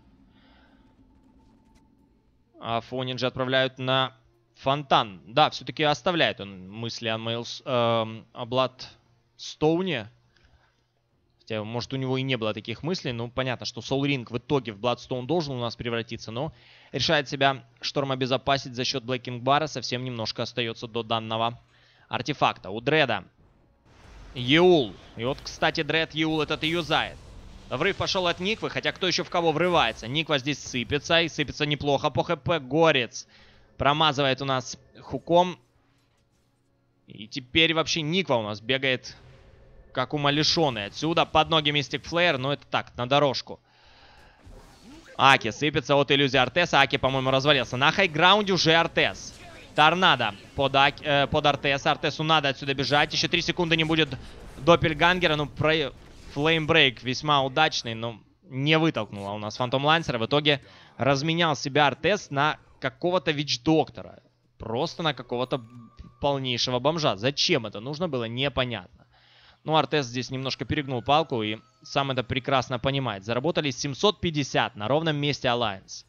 А Фонинджа отправляют на Фонтан. Да, все-таки оставляет он мысли о Бладстоуне. Хотя, может, у него и не было таких мыслей. Ну, понятно, что Soul Ring в итоге в Бладстоун должен у нас превратиться. Но решает себя Шторм обезопасить за счет Блэкинг Бара. Совсем немножко остается до данного артефакта. У Дреда Еул. И вот, кстати, Дред Еул этот и юзает. Врыв пошел от Никвы, хотя кто еще в кого врывается? Никва здесь сыпется, и сыпется неплохо по ХП. Горец промазывает у нас хуком. И теперь вообще Никва у нас бегает как умалишенный отсюда. Под ноги Мистик Флэйр, но это так, на дорожку. Аки сыпется от иллюзии Артеса. Аки, по-моему, развалился. На хайграунде уже Артес. Торнадо под Артеса. Артесу надо отсюда бежать. Еще 3 секунды не будет Доппельгангера. Ну, флеймбрейк весьма удачный, но не вытолкнула у нас Фантом Лансера. В итоге разменял себя Артес на какого-то Вич-доктора. Просто на какого-то полнейшего бомжа. Зачем это нужно было, непонятно. Ну, Артес здесь немножко перегнул палку и сам это прекрасно понимает. Заработали 750 на ровном месте Alliance.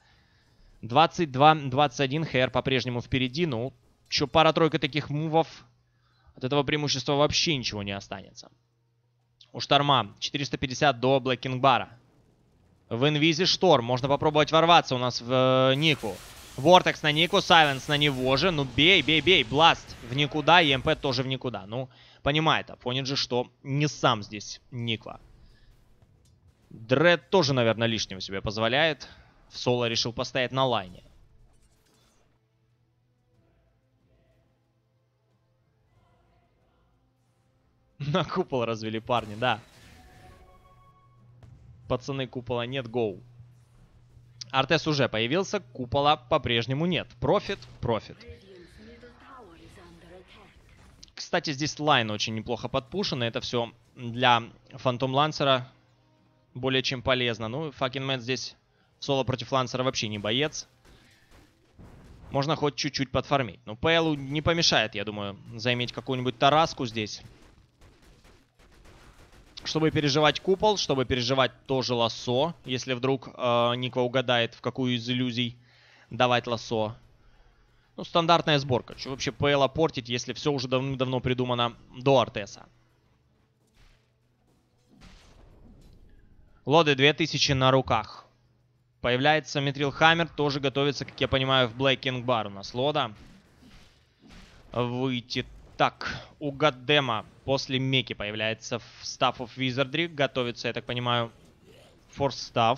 22-21, Хэр по-прежнему впереди. Ну, еще пара-тройка таких мувов. От этого преимущества вообще ничего не останется. У Шторма 450 до Блэкинг Бара. В инвизе Шторм. Можно попробовать ворваться у нас в Нику. Вортекс на Нику, Сайленс на него же. Ну, бей, бей, бей. Бласт в никуда, ЕМП тоже в никуда. Ну, понимает Афонинджи, что не сам здесь Никва. Дред тоже, наверное, лишнего себе позволяет. В соло решил поставить на лайне. На купол развели парни, да. Пацаны, купола нет, гоу. Артес уже появился, купола по-прежнему нет. Профит, профит. Кстати, здесь лайн очень неплохо подпушен, и это все для Фантом Лансера более чем полезно. Ну, Факин Мэтт здесь соло против Лансера вообще не боец. можно хоть чуть-чуть подфармить. Но ПЛу не помешает, я думаю, заиметь какую-нибудь тараску здесь. Чтобы переживать купол, чтобы переживать тоже лассо. Если вдруг Никва угадает, в какую из иллюзий давать лассо. Ну, стандартная сборка. Что вообще ПЛа портить, если все уже давно придумано до Артеса? Лоды 2000 на руках. Появляется Митрил Хаммер. Тоже готовится, как я понимаю, в Black King Bar у нас Лода. Выйти. Так, у Годдема после Меки появляется в Staff of Wizardry. Готовится, я так понимаю, Force Staff.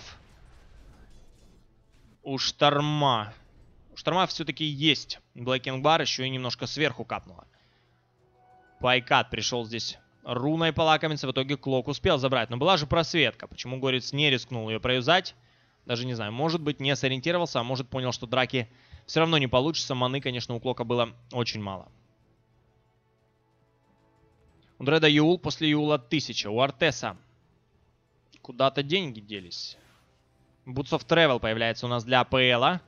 У Шторма. У Шторма все-таки есть Black King Bar. Еще и немножко сверху капнуло. Пайкат пришел здесь руной полакомиться. В итоге Клок успел забрать. Но была же просветка. Почему Горец не рискнул ее проюзать? Даже не знаю. Может быть, не сориентировался, а может понял, что драки все равно не получится. Маны, конечно, у Клока было очень мало. У Дреда Юл, после Юла 1000. У Артеса куда-то деньги делись. Boots of Travel появляется у нас для АПЛа.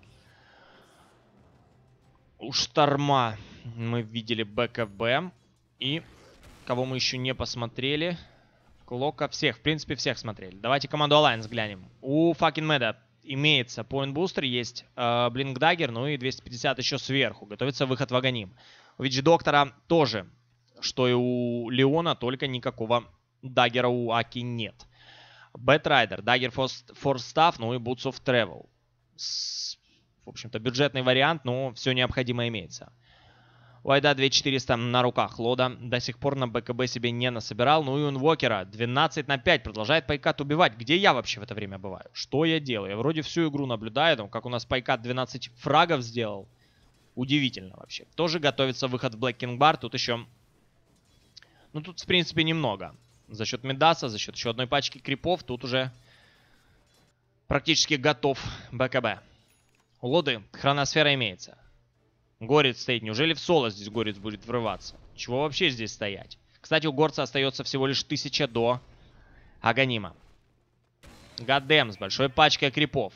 У Шторма мы видели БКБ. И кого мы еще не посмотрели? Клока всех, в принципе, всех смотрели. Давайте команду Alliance глянем. У Fucking Мэда имеется Point Booster, есть Blink Dagger, ну и 250 еще сверху. Готовится выход в Аганим. У Вич Доктора тоже, что и у Леона, только никакого даггера у Аки нет. Бэтрайдер, Dagger for Staff, ну и Boots of Travel. В общем-то, бюджетный вариант, но все необходимое имеется. У Айда 2400 на руках. Лода до сих пор на БКБ себе не насобирал. Ну и у Инвокера 12 на 5 продолжает Пайкат убивать. Где я вообще в это время бываю? Что я делаю? Я вроде всю игру наблюдаю, там, как у нас Пайкат 12 фрагов сделал. Удивительно вообще. Тоже готовится выход в Black King Bar. Тут еще... Ну, тут, в принципе, немного. За счет Медаса, за счет еще одной пачки крипов, тут уже практически готов БКБ. У Лоды хроносфера имеется. Горец стоит. Неужели в соло здесь Горец будет врываться? Чего вообще здесь стоять? Кстати, у Горца остается всего лишь 1000 до Аганима. Годдэм с большой пачкой крипов.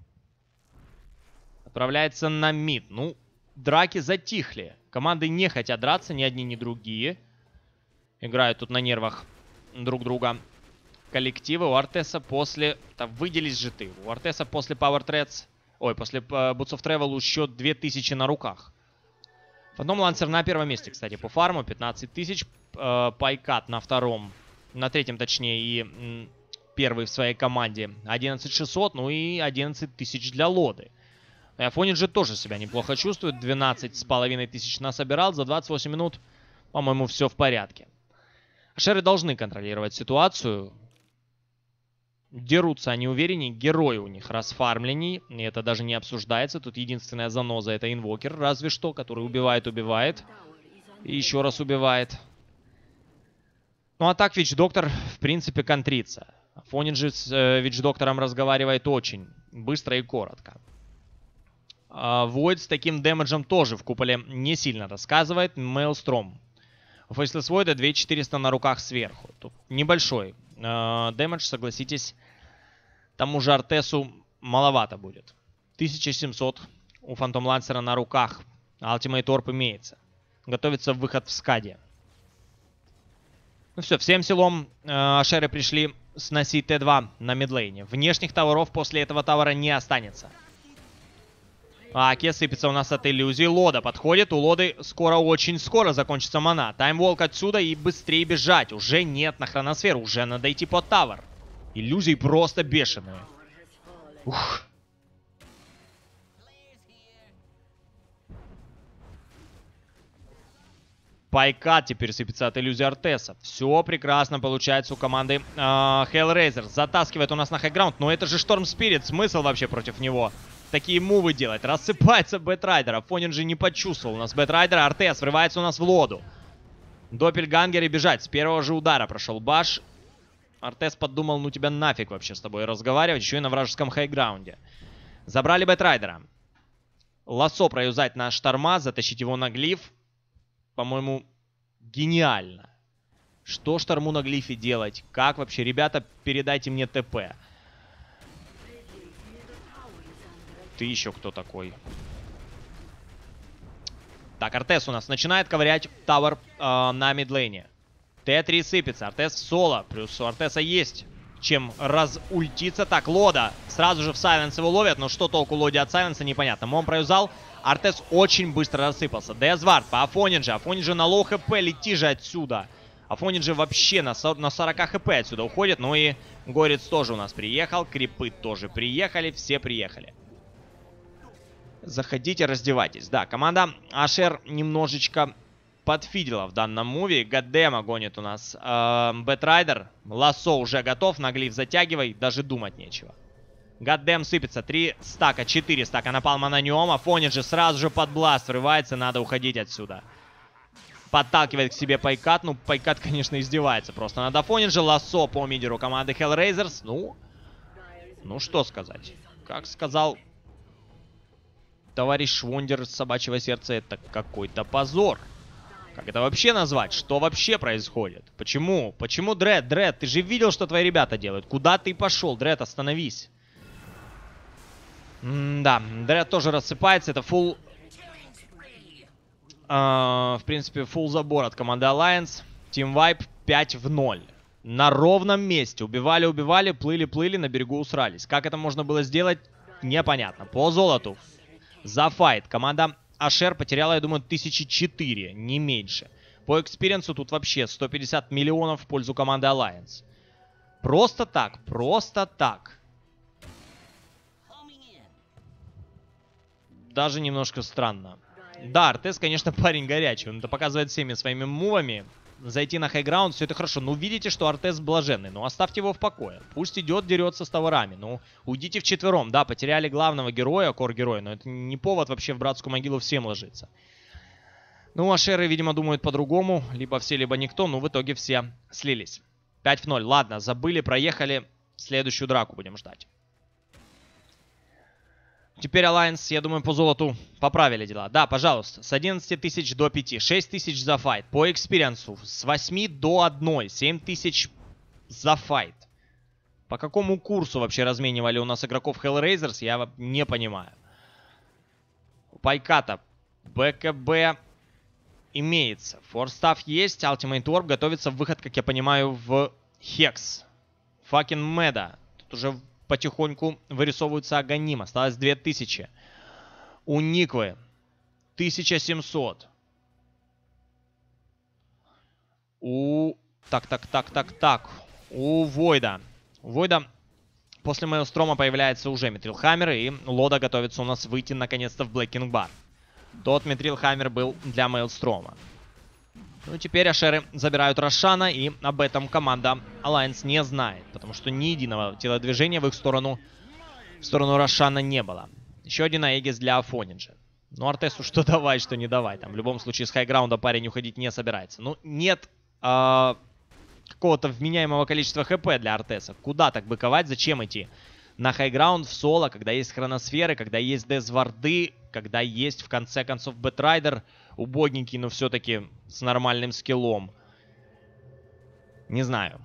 Отправляется на мид. Ну, драки затихли. Команды не хотят драться, ни одни, ни другие. Играют тут на нервах друг друга коллективы. У Артеса после... Да выделись же ты. У Артеса после Power Threads... Ой, после Boots of Travel счет 2000 на руках. Фантом Лансер на первом месте, кстати, по фарму. 15 тысяч. Пайкат на втором. На третьем, точнее, и первый в своей команде. 11600, ну и 11 тысяч для Лоды. Афонит же тоже себя неплохо чувствует. 12,5 тысяч насобирал. За 28 минут, по-моему, все в порядке. Ашеры должны контролировать ситуацию. Дерутся они увереннее. Герой у них расфармленней. И это даже не обсуждается. Тут единственная заноза — это инвокер, разве что, который убивает. И еще раз убивает. Ну а так Вич-доктор, в принципе, контрится. Фонин же с Вич-доктором разговаривает очень быстро и коротко. Войд с таким дэмэджем тоже в куполе не сильно рассказывает. Мейлстром. У Фейслес Войда 2400 на руках сверху. Тут небольшой дэмэдж, согласитесь, тому же Артесу маловато будет. 1700 у Фантом Лансера на руках. Ultimate Orb имеется. Готовится выход в Скаде. Ну все, всем силом Ашеры пришли сносить Т2 на мидлейне. Внешних таверов после этого тавера не останется. Аке сыпется у нас от иллюзии. Лода подходит. У Лоды очень скоро закончится мана. Таймволк отсюда и быстрее бежать. Уже нет на хроносферу. Уже надо идти под тавер. Иллюзии просто бешеные. Ух. Пайкат теперь сыпется от иллюзии Артеса. Все прекрасно получается у команды Hellraiser. Затаскивает у нас на хайграунд. Но это же Шторм Спирит. Смысл вообще против него такие мувы делать? Рассыпается Бэтрайдер. Афонин же не почувствовал у нас Бэтрайдера. Артес врывается у нас в Лоду. Доппельгангер и бежать. С первого же удара прошел баш. Артес подумал, ну тебя нафиг вообще с тобой разговаривать. Еще и на вражеском хайграунде. Забрали Бэтрайдера. Лассо проюзать на Шторма. Затащить его на глиф. По-моему, гениально. Что Шторму на глифе делать? Как вообще? Ребята, передайте мне ТП. Ты еще кто такой? Так, Артес у нас начинает ковырять тавер на мидлейне. Т3 сыпется. Артес в соло. Плюс у Артеса есть чем разультиться. Так, Лода. Сразу же в сайленс его ловят. Но что толку Лоде от сайленса, непонятно. Мом проюзал. Артес очень быстро рассыпался. Дезвард по Афонинджи. Афонинджи на лоу хп. Лети же отсюда. Афонинджи вообще на 40 хп отсюда уходит. Ну и Горец тоже у нас приехал. Крипы тоже приехали. Все приехали. Заходите, раздевайтесь. Да, команда Ашер немножечко подфидела в данном муве. Гаддема гонит у нас Бэтрайдер. Лассо уже готов. Наглив затягивай. Даже думать нечего. Гаддем сыпется. 3 стака, 4 стака напалма на нем. Афонинджи сразу же под бласт врывается. Надо уходить отсюда. Подталкивает к себе Пайкат. Ну, Пайкат, конечно, издевается просто над Афонинджи. Лассо по мидеру команды Hellraisers. Ну, что сказать. Как сказал товарищ Швондер с собачьего сердца, это какой-то позор. Как это вообще назвать? Что вообще происходит? Почему? Почему Дред? Дред, ты же видел, что твои ребята делают. Куда ты пошел? Дред, остановись. Да, Дред тоже рассыпается. Это фулл... в принципе, фулл забор от команды Alliance. Team Vibe 5-0. На ровном месте. Убивали, плыли, на берегу усрались. Как это можно было сделать? Непонятно. По золоту. За файт. Команда Ашер потеряла, я думаю, 1004, не меньше. По экспириенсу тут вообще 150 миллионов в пользу команды Alliance. Просто так, просто так. Даже немножко странно. Да, Артес, конечно, парень горячий. Он это показывает всеми своими мувами. Зайти на хайграунд, все это хорошо. Ну, видите, что Артес блаженный. Ну, оставьте его в покое. Пусть идет, дерется с товарами. Ну, уйдите вчетвером. Да, потеряли главного героя, кор-героя. Но это не повод вообще в братскую могилу всем ложиться. Ну, Ашеры, видимо, думают по-другому. Либо все, либо никто. Ну, в итоге все слились. 5-0. Ладно, забыли, проехали. Следующую драку будем ждать. Теперь Alliance, я думаю, по золоту поправили дела. Да, пожалуйста. С 11 тысяч до 5. 6 тысяч за файт. По экспириенсу с 8 до 1. 7 тысяч за файт. По какому курсу вообще разменивали у нас игроков Hellraisers, я не понимаю. У Пайката БКБ имеется. Форстав есть. Ultimate Orb готовится выход, как я понимаю, в Хекс. Факин Меда. Тут уже потихоньку вырисовывается Аганим. Осталось 2000. У Никвы 1700. Так. У Войда. У Войда после Мейлстрома появляется уже Митрилхаммер. И Лода готовится у нас выйти наконец-то в Блэкинг Бар. Тот Митрилхаммер был для Мейлстрома. Ну, теперь Ашеры забирают Рошана, и об этом команда Alliance не знает, потому что ни единого телодвижения в их сторону, Рошана не было. Еще один Аегис для Афонинджа. Ну, Артесу что давай, что не давай. Там в любом случае с хайграунда парень уходить не собирается. Ну, нет какого-то вменяемого количества хп для Артеса. Куда так быковать? Зачем идти на хайграунд в соло, когда есть хроносферы, когда есть дезварды, когда есть, в конце концов, Бэтрайдер, убогенький, но все-таки с нормальным скиллом. Не знаю.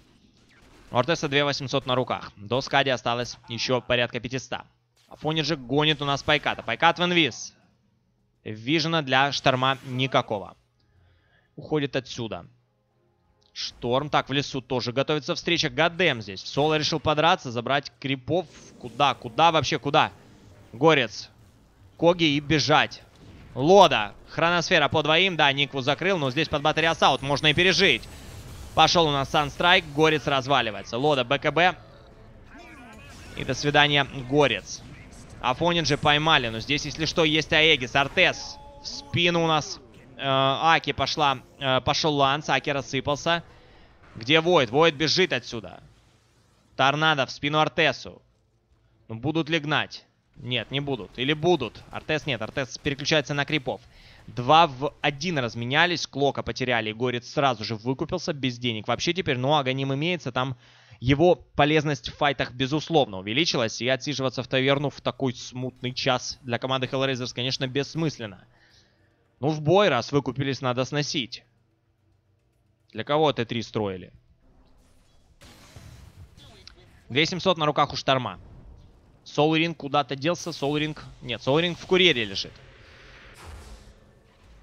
У Артеса 2800 на руках. До Скади осталось еще порядка 500. Афонинджи гонит у нас Пайката. Пайкат в инвиз. Вижена для Шторма никакого. Уходит отсюда. Шторм. Так, в лесу тоже готовится встреча. Гаддем здесь. В соло решил подраться, забрать крипов. Куда? Куда вообще? Куда? Горец. Коги и бежать. Лода. Хроносфера по двоим. Да, Никву закрыл, но здесь под батарея аут можно и пережить. Пошел у нас Санстрайк. Горец разваливается. Лода, БКБ. И до свидания, Горец. Афонинджи поймали, но здесь, если что, есть Аегис. Артес. В спину у нас Аки пошла. Пошел Ланс. Аки рассыпался. Где Войд? Войд бежит отсюда. Торнадо в спину Артесу. Ну, будут ли гнать? Нет, не будут. Или будут. Артес нет. Артес переключается на крипов. 2 в 1 разменялись. Клока потеряли. Горец сразу же выкупился без денег. Вообще теперь, ну, Аганим имеется. Там его полезность в файтах, безусловно, увеличилась. И отсиживаться в таверну в такой смутный час для команды Hellraisers, конечно, бессмысленно. Ну, в бой, раз выкупились, надо сносить. Для кого Т3 строили? 2700 на руках у Шторма. Соул Ринг куда-то делся. Соул Ринг... Нет, Соул Ринг в курьере лежит.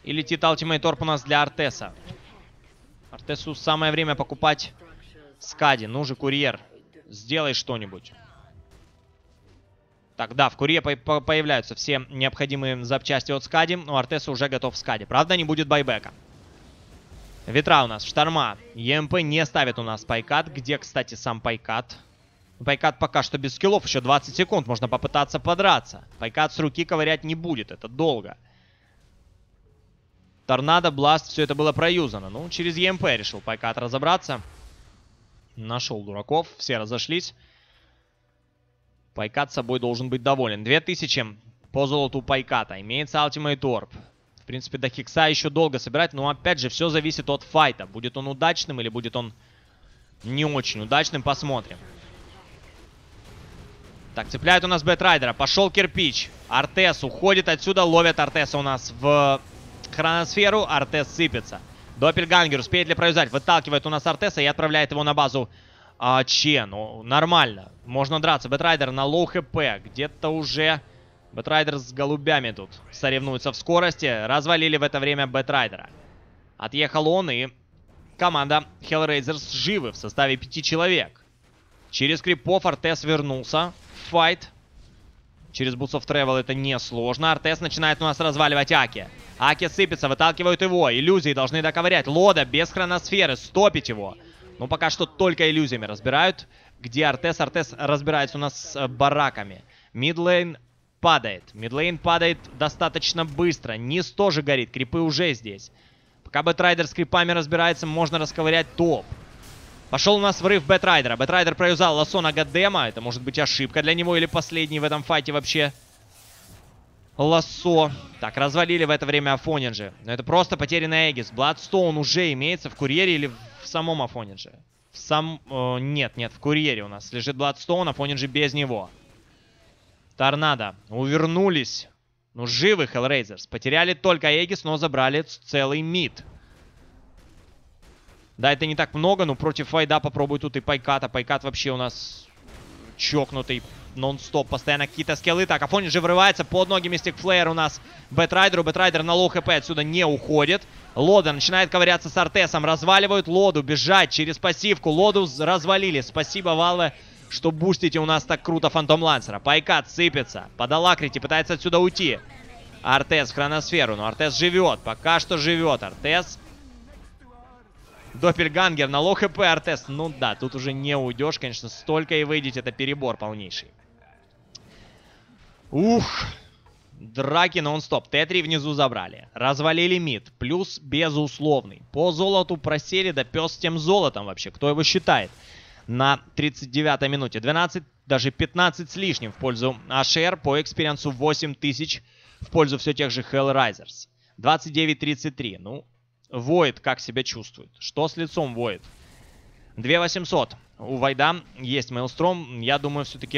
И летит Ultimate Orb у нас для Артеса. Артесу самое время покупать Скади. Ну же, курьер, сделай что-нибудь. Так, да, в курьере появляются все необходимые запчасти от Скади. У Артеса уже готов Скади. Правда, не будет байбека. Ветра у нас, шторма. ЕМП не ставит у нас Пайкат. Где, кстати, сам Пайкат? Пайкат пока что без скиллов. Еще 20 секунд. Можно попытаться подраться. Пайкат с руки ковырять не будет. Это долго. Торнадо, Бласт. Все это было проюзано. Ну, через ЕМП решил Пайкат разобраться. Нашел дураков. Все разошлись. Пайкат с собой должен быть доволен. 2000 по золоту Пайката. Имеется Ultimate Orb. В принципе, до Хикса еще долго собирать. Но опять же, все зависит от файта. Будет он удачным или будет он не очень удачным. Посмотрим. Так, цепляют у нас Бэтрайдера. Пошел кирпич. Артес уходит отсюда. Ловят Артеса у нас в хроносферу. Артес сыпется. Доппельгангер успеет ли провязать? Выталкивает у нас Артеса и отправляет его на базу Че. Ну, нормально. Можно драться. Бэтрайдер на лоу хп. Где-то уже Бэтрайдер с голубями тут соревнуется в скорости. Развалили в это время Бэтрайдера. Отъехал он, и команда Hellraisers живы в составе 5 человек. Через крипов Артес вернулся в файт. Через Boots of Travel это несложно. Артес начинает у нас разваливать Аки. Аки сыпется, выталкивают его. Иллюзии должны доковырять. Лода без хроносферы, стопить его. Но пока что только иллюзиями разбирают. Где Артес? Артес разбирается у нас с бараками. Мидлейн падает. Мидлейн падает достаточно быстро. Низ тоже горит. Крипы уже здесь. Пока Бэтрайдер с крипами разбирается, можно расковырять топ. Пошел у нас врыв Бэтрайдера. Бэтрайдер проюзал лассо на Годдема. Это может быть ошибка для него или последний в этом файте вообще лассо. Так, развалили в это время Афонинджи. Но это просто потерянный Эгис. Бладстоун уже имеется в курьере или в самом Афонинджи? Нет, в курьере у нас лежит Бладстоун, Афонинджи без него. Торнадо. Увернулись. Ну, живы Hellraisers. Потеряли только Эгис, но забрали целый мид. Да, это не так много, но против Вайда попробуй тут и Пайката. Пайкат вообще у нас чокнутый. Нон-стоп, постоянно какие-то скиллы. Так, Афонинджи врывается, под ноги Мистик Флеер у нас Бэтрайдеру. Бэтрайдер на лоу хп отсюда не уходит. Лода начинает ковыряться с Артесом. Разваливают Лоду, бежать через пассивку. Лоду развалили. Спасибо, Валве, что бустите у нас так круто Фантом Лансера. Пайкат сыпется. Подалакрити, пытается отсюда уйти. Артес в хроносферу, но Артес живет. Пока что живет Артес. Доппельгангер на лоу хп Артес. Ну да, тут уже не уйдешь, конечно. Столько и выйдете, это перебор полнейший. Ух. Драки нон-стоп. Т3 внизу забрали. Развалили мид. Плюс безусловный. По золоту просели, да пес с тем золотом вообще. Кто его считает? На 39-й минуте. 12, даже 15 с лишним в пользу АШР. По экспириенсу 8000 в пользу все тех же Hellraisers. 29-33. Ну, Void как себя чувствует? Что с лицом Void? 2800. У Вайда есть Мейлстром. Я думаю, все-таки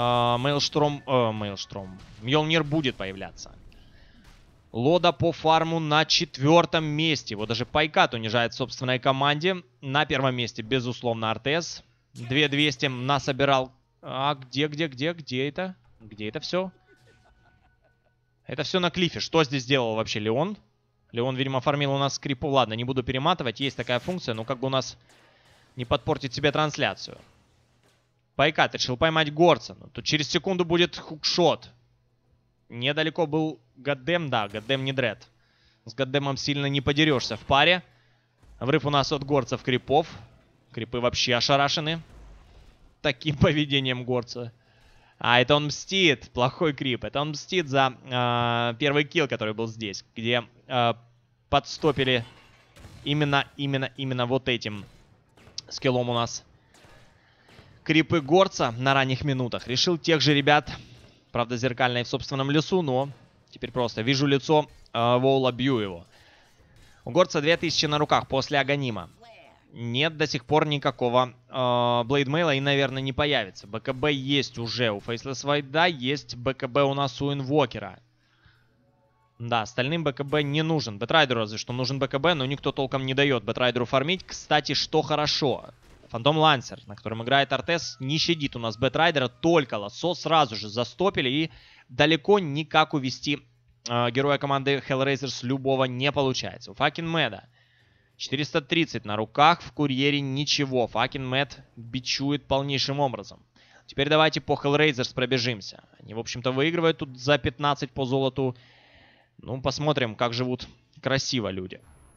Мьёлнир будет появляться. Лода по фарму на 4-м месте. Вот даже Пайкат унижает собственной команде. На 1-м месте, безусловно, Артес. 2200 насобирал. А где это? Где это все? Это все на клифе. Что здесь делал вообще Леон? Леон, видимо, фармил у нас скрипу. Ладно, не буду перематывать. Есть такая функция, но как бы у нас не подпортить себе трансляцию. Пайкат решил поймать Горца. Но тут через секунду будет хукшот. Недалеко был Годдем. Да, Годдем не дред. С Годдемом сильно не подерешься в паре. Врыв у нас от Горцев крипов. Крипы вообще ошарашены таким поведением Горца. А, это он мстит. Плохой крип. Это он мстит за первый килл, который был здесь. Где подстопили именно вот этим скиллом у нас крипы Горца на ранних минутах. Решил тех же ребят, правда зеркальной в собственном лесу, но теперь просто вижу лицо Воула, бью его. У Горца 2000 на руках после Аганима. Нет до сих пор никакого блейдмейла и, наверное, не появится. БКБ есть уже у Фейслес Вайда, есть БКБ у нас у Инвокера. Да, остальным БКБ не нужен. Бэтрайдеру разве что нужен БКБ, но никто толком не дает Бэтрайдеру фармить. Кстати, что хорошо. Фантом Лансер, на котором играет Артес, не щадит у нас Бэтрайдера. Только лассо сразу же застопили и далеко никак увести героя команды Hellraisers любого не получается. У Fucking Mad 430 на руках, в курьере ничего. Fucking Mad бичует полнейшим образом. Теперь давайте по Hellraisers пробежимся. Они, в общем-то, выигрывают тут за 15 по золоту. Ну, посмотрим, как живут красиво люди.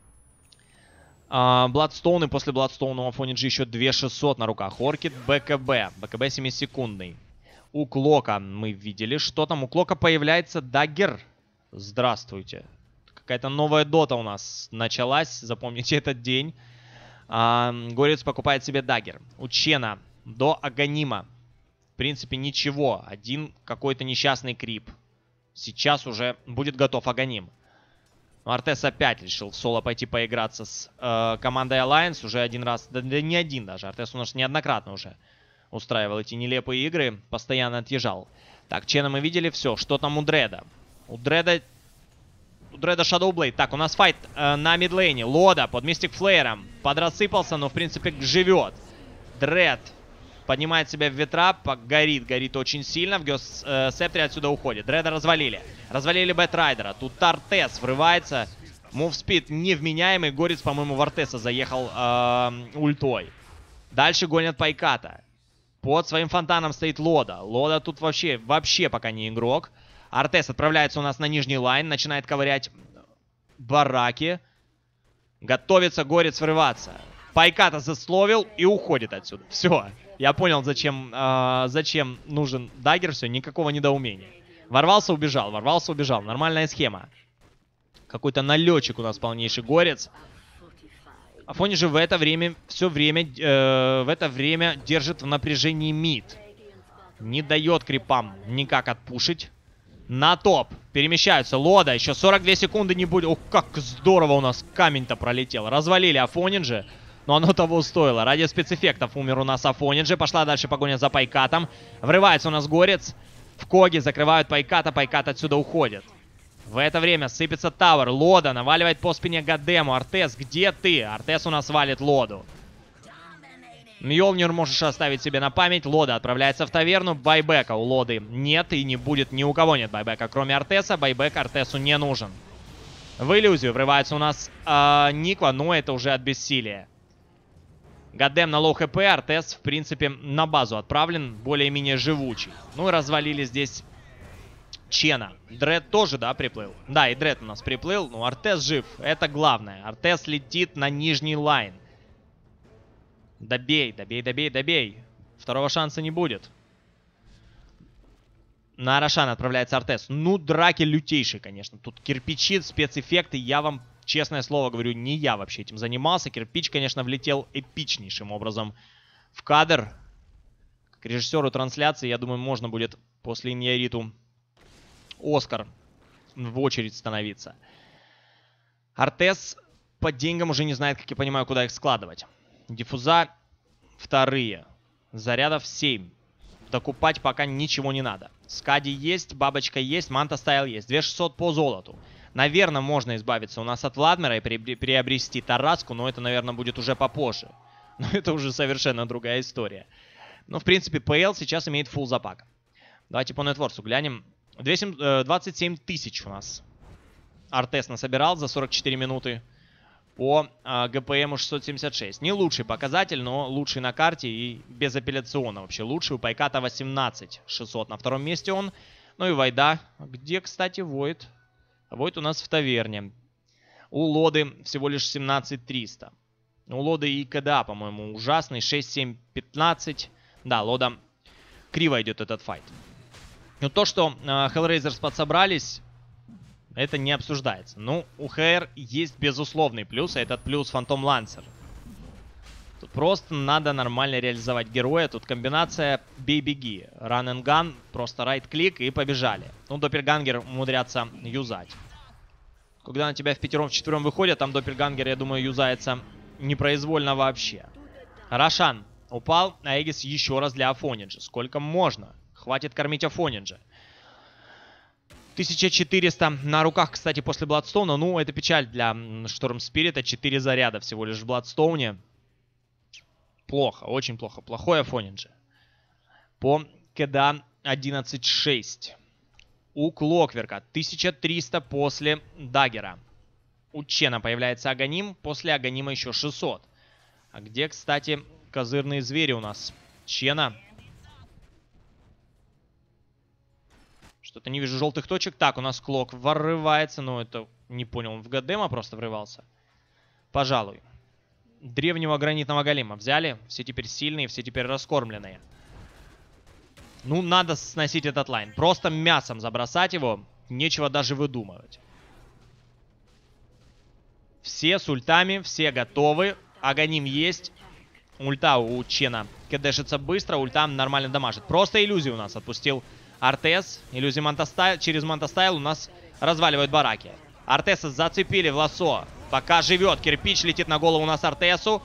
Бладстоуны, после Бладстоуна у Афониджи еще 2600 на руках. Оркид, БКБ. БКБ 7-секундный. У Клока мы видели, что там. У Клока появляется Даггер. Здравствуйте. Какая-то новая дота у нас началась. Запомните этот день. Горец покупает себе Даггер. У Чена до Аганима. В принципе, ничего. Один какой-то несчастный крип. Сейчас уже будет готов Аганим. Артес опять решил в соло пойти поиграться с командой Alliance. Уже один раз, да не один даже. Артес у нас неоднократно уже устраивал эти нелепые игры. Постоянно отъезжал. Так, Чена мы видели. Все. Что там у Дреда? У Дреда Shadow Blade. Так, у нас файт на мидлейне. Лода под Мистик Флеером. Подрассыпался, но в принципе живет. Дред поднимает себя в ветра. Горит очень сильно. В Гёс Септре отсюда уходит. Дреда развалили. Развалили Бэтрайдера. Тут Артес врывается. Мувспид невменяемый. Горец, по-моему, в Артеса заехал ультой. Дальше гонят Пайката. Под своим фонтаном стоит Лода. Лода тут вообще пока не игрок. Артес отправляется у нас на нижний лайн. Начинает ковырять бараки. Готовится Горец врываться. Пайката засловил и уходит отсюда. Все. Я понял, зачем нужен Даггер. Все, никакого недоумения. Ворвался, убежал. Ворвался, убежал. Нормальная схема. Какой-то налетчик у нас полнейший Горец. Афони же в это время держит в напряжении мид. Не дает крипам никак отпушить. На топ перемещаются. Лода. Еще 42 секунды не будет. Ох, как здорово у нас камень-то пролетел. Развалили Афониджи. Но оно того стоило. Ради спецэффектов умер у нас Афониджи. Пошла дальше погоня за Пайкатом. Врывается у нас Горец. В Коге закрывают Пайката. Пайкат отсюда уходит. В это время сыпется Тауэр. Лода наваливает по спине Гадему. Артес, где ты? Артес у нас валит Лоду. Мьёлнир можешь оставить себе на память. Лода отправляется в таверну. Байбека у Лоды нет и не будет. Ни у кого нет байбека, кроме Артеса. Байбек Артесу не нужен. В иллюзию врывается у нас Никла, но это уже от бессилия. Гадем на лоу хп. Артес, в принципе, на базу отправлен. Более-менее живучий. Ну и развалили здесь Чена. Дред тоже, да, приплыл? Да, и Дред у нас приплыл. Ну, Артес жив. Это главное. Артес летит на нижний лайн. Добей, добей, добей, добей. Второго шанса не будет. На Рошана отправляется Артес. Ну, драки лютейшие, конечно. Тут кирпичи, спецэффекты. Я вам, честное слово говорю, не я вообще этим занимался. Кирпич, конечно, влетел эпичнейшим образом в кадр. Как режиссеру трансляции, я думаю, можно будет после Иньяриту Оскар в очередь становиться. Артес по деньгам уже не знает, как я понимаю, куда их складывать. Диффуза вторые. Зарядов 7. Докупать пока ничего не надо. Скади есть, бабочка есть, манта стайл есть. 2600 по золоту. Наверное, можно избавиться у нас от Владмира и приобрести Тараску, но это, наверное, будет уже попозже. Но это уже совершенно другая история. Ну, в принципе, ПЛ сейчас имеет фулл запак. Давайте по нетворсу глянем. 27 тысяч у нас Артес насобирал за 44 минуты. По ГПМу 676. Не лучший показатель, но лучший на карте и безапелляционно вообще лучший. У Пайката 18 600 на втором месте он. Ну и Вайда. Где, кстати, Войд? Войд у нас в таверне. У Лоды всего лишь 17 300. У Лоды и КДА, по-моему, ужасный. 6, 7, 15. Да, Лода криво идет этот файт. Но то, что Hellraisers подсобрались, это не обсуждается. Ну, у ХР есть безусловный плюс, а этот плюс Фантом Лансер. Тут просто надо нормально реализовать героя. Тут комбинация бей-беги. Run and gun, просто right-клик и побежали. Ну, Доппельгангер умудряться юзать. Когда на тебя в пятером, в четвером выходят, там Доппельгангер, я думаю, юзается непроизвольно вообще. Рошан упал, а Эгис еще раз для Афониджа. Сколько можно? Хватит кормить Афониджа. 1400 на руках, кстати, после Бладстоуна. Ну, это печаль для Шторм Спирита. 4 заряда всего лишь в Бладстоуне. Плохо, очень плохо. Плохой Афониджи. По КДА 11-6. у Клокверка. 1300 после Даггера. У Чена появляется Аганим. После Аганима еще 600. А где, кстати, козырные звери у нас? Чена. Что-то не вижу желтых точек. Так, у нас Клок врывается. Но это не понял. Он в Годдема просто врывался. Пожалуй. Древнего гранитного голема взяли. Все теперь сильные, все теперь раскормленные. Ну, надо сносить этот лайн. Просто мясом забросать его. Нечего даже выдумывать. Все с ультами, все готовы. Аганим есть. Ульта у Чена кэдэшится быстро. Ульта нормально дамажит. Просто иллюзию у нас отпустил Артес. Иллюзия Монтастайл. Через Монтастайл у нас разваливают бараки. Артеса зацепили в лассо. Пока живет. Кирпич летит на голову у нас Артесу.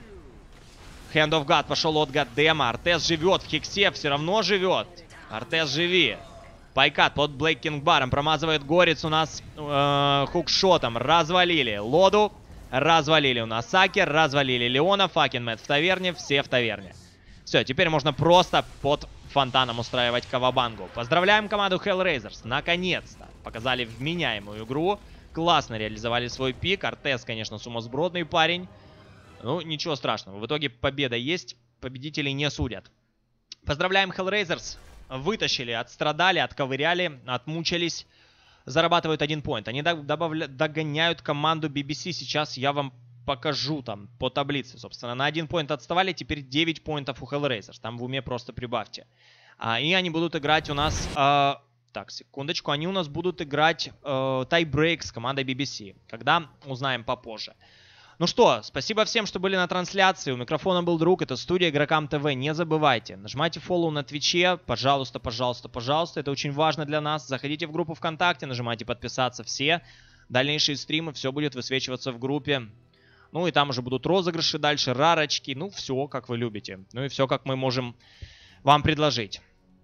Hand of God пошел от Годдема. Артес живет в хиксе. Все равно живет. Артес, живи. Пайкат под Блейк Кингбаром промазывает Горец у нас хукшотом. Развалили Лоду. Развалили у нас Сакер. Развалили Леона. Факин Мэтт в таверне. Все в таверне. Все, теперь можно просто под фонтаном устраивать кавабангу. Поздравляем команду Hellraisers. Наконец-то показали вменяемую игру. Классно реализовали свой пик. Артес, конечно, сумасбродный парень. Ну, ничего страшного. В итоге победа есть. Победителей не судят. Поздравляем Hellraisers. Вытащили, отстрадали, отковыряли, отмучились. Зарабатывают 1 поинт. Они догоняют команду BBC. Сейчас я вам покажу там по таблице. Собственно, на 1 поинт отставали. Теперь 9 поинтов у Hellraisers. Там в уме просто прибавьте. И они будут играть у нас... Так, секундочку. Они у нас будут играть тайбрейк с командой BBC. Когда? Узнаем попозже. Ну что, спасибо всем, что были на трансляции. У микрофона был Друг. Это студия Игрокам ТВ. Не забывайте. Нажимайте фоллоу на Твиче. Пожалуйста, пожалуйста, пожалуйста. Это очень важно для нас. Заходите в группу ВКонтакте. Нажимайте подписаться. Все дальнейшие стримы. Все будет высвечиваться в группе. Ну и там уже будут розыгрыши дальше. Рарочки. Ну все, как вы любите. Ну и все, как мы можем вам предложить.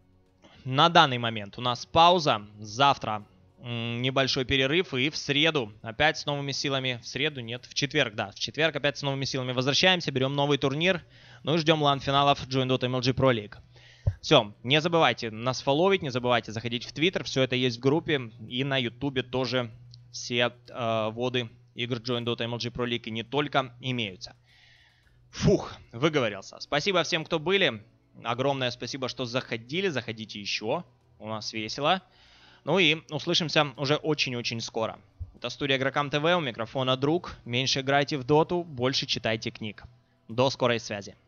На данный момент у нас пауза. Завтра небольшой перерыв. И в среду опять с новыми силами. В среду нет, в четверг, да. В четверг опять с новыми силами возвращаемся. Берем новый турнир. Ну и ждем лан-финалов Join Dota MLG Pro League. Все, не забывайте нас фолловить. Не забывайте заходить в Твиттер. Все это есть в группе. И на Ютубе тоже все воды игр Join Dota MLG Pro League и не только имеются. Фух, выговорился. Спасибо всем, кто были. Огромное спасибо, что заходили. Заходите еще. У нас весело. Ну и услышимся уже очень-очень скоро. Это студия Игрокам ТВ. У микрофона Друг. Меньше играйте в доту, больше читайте книг. До скорой связи.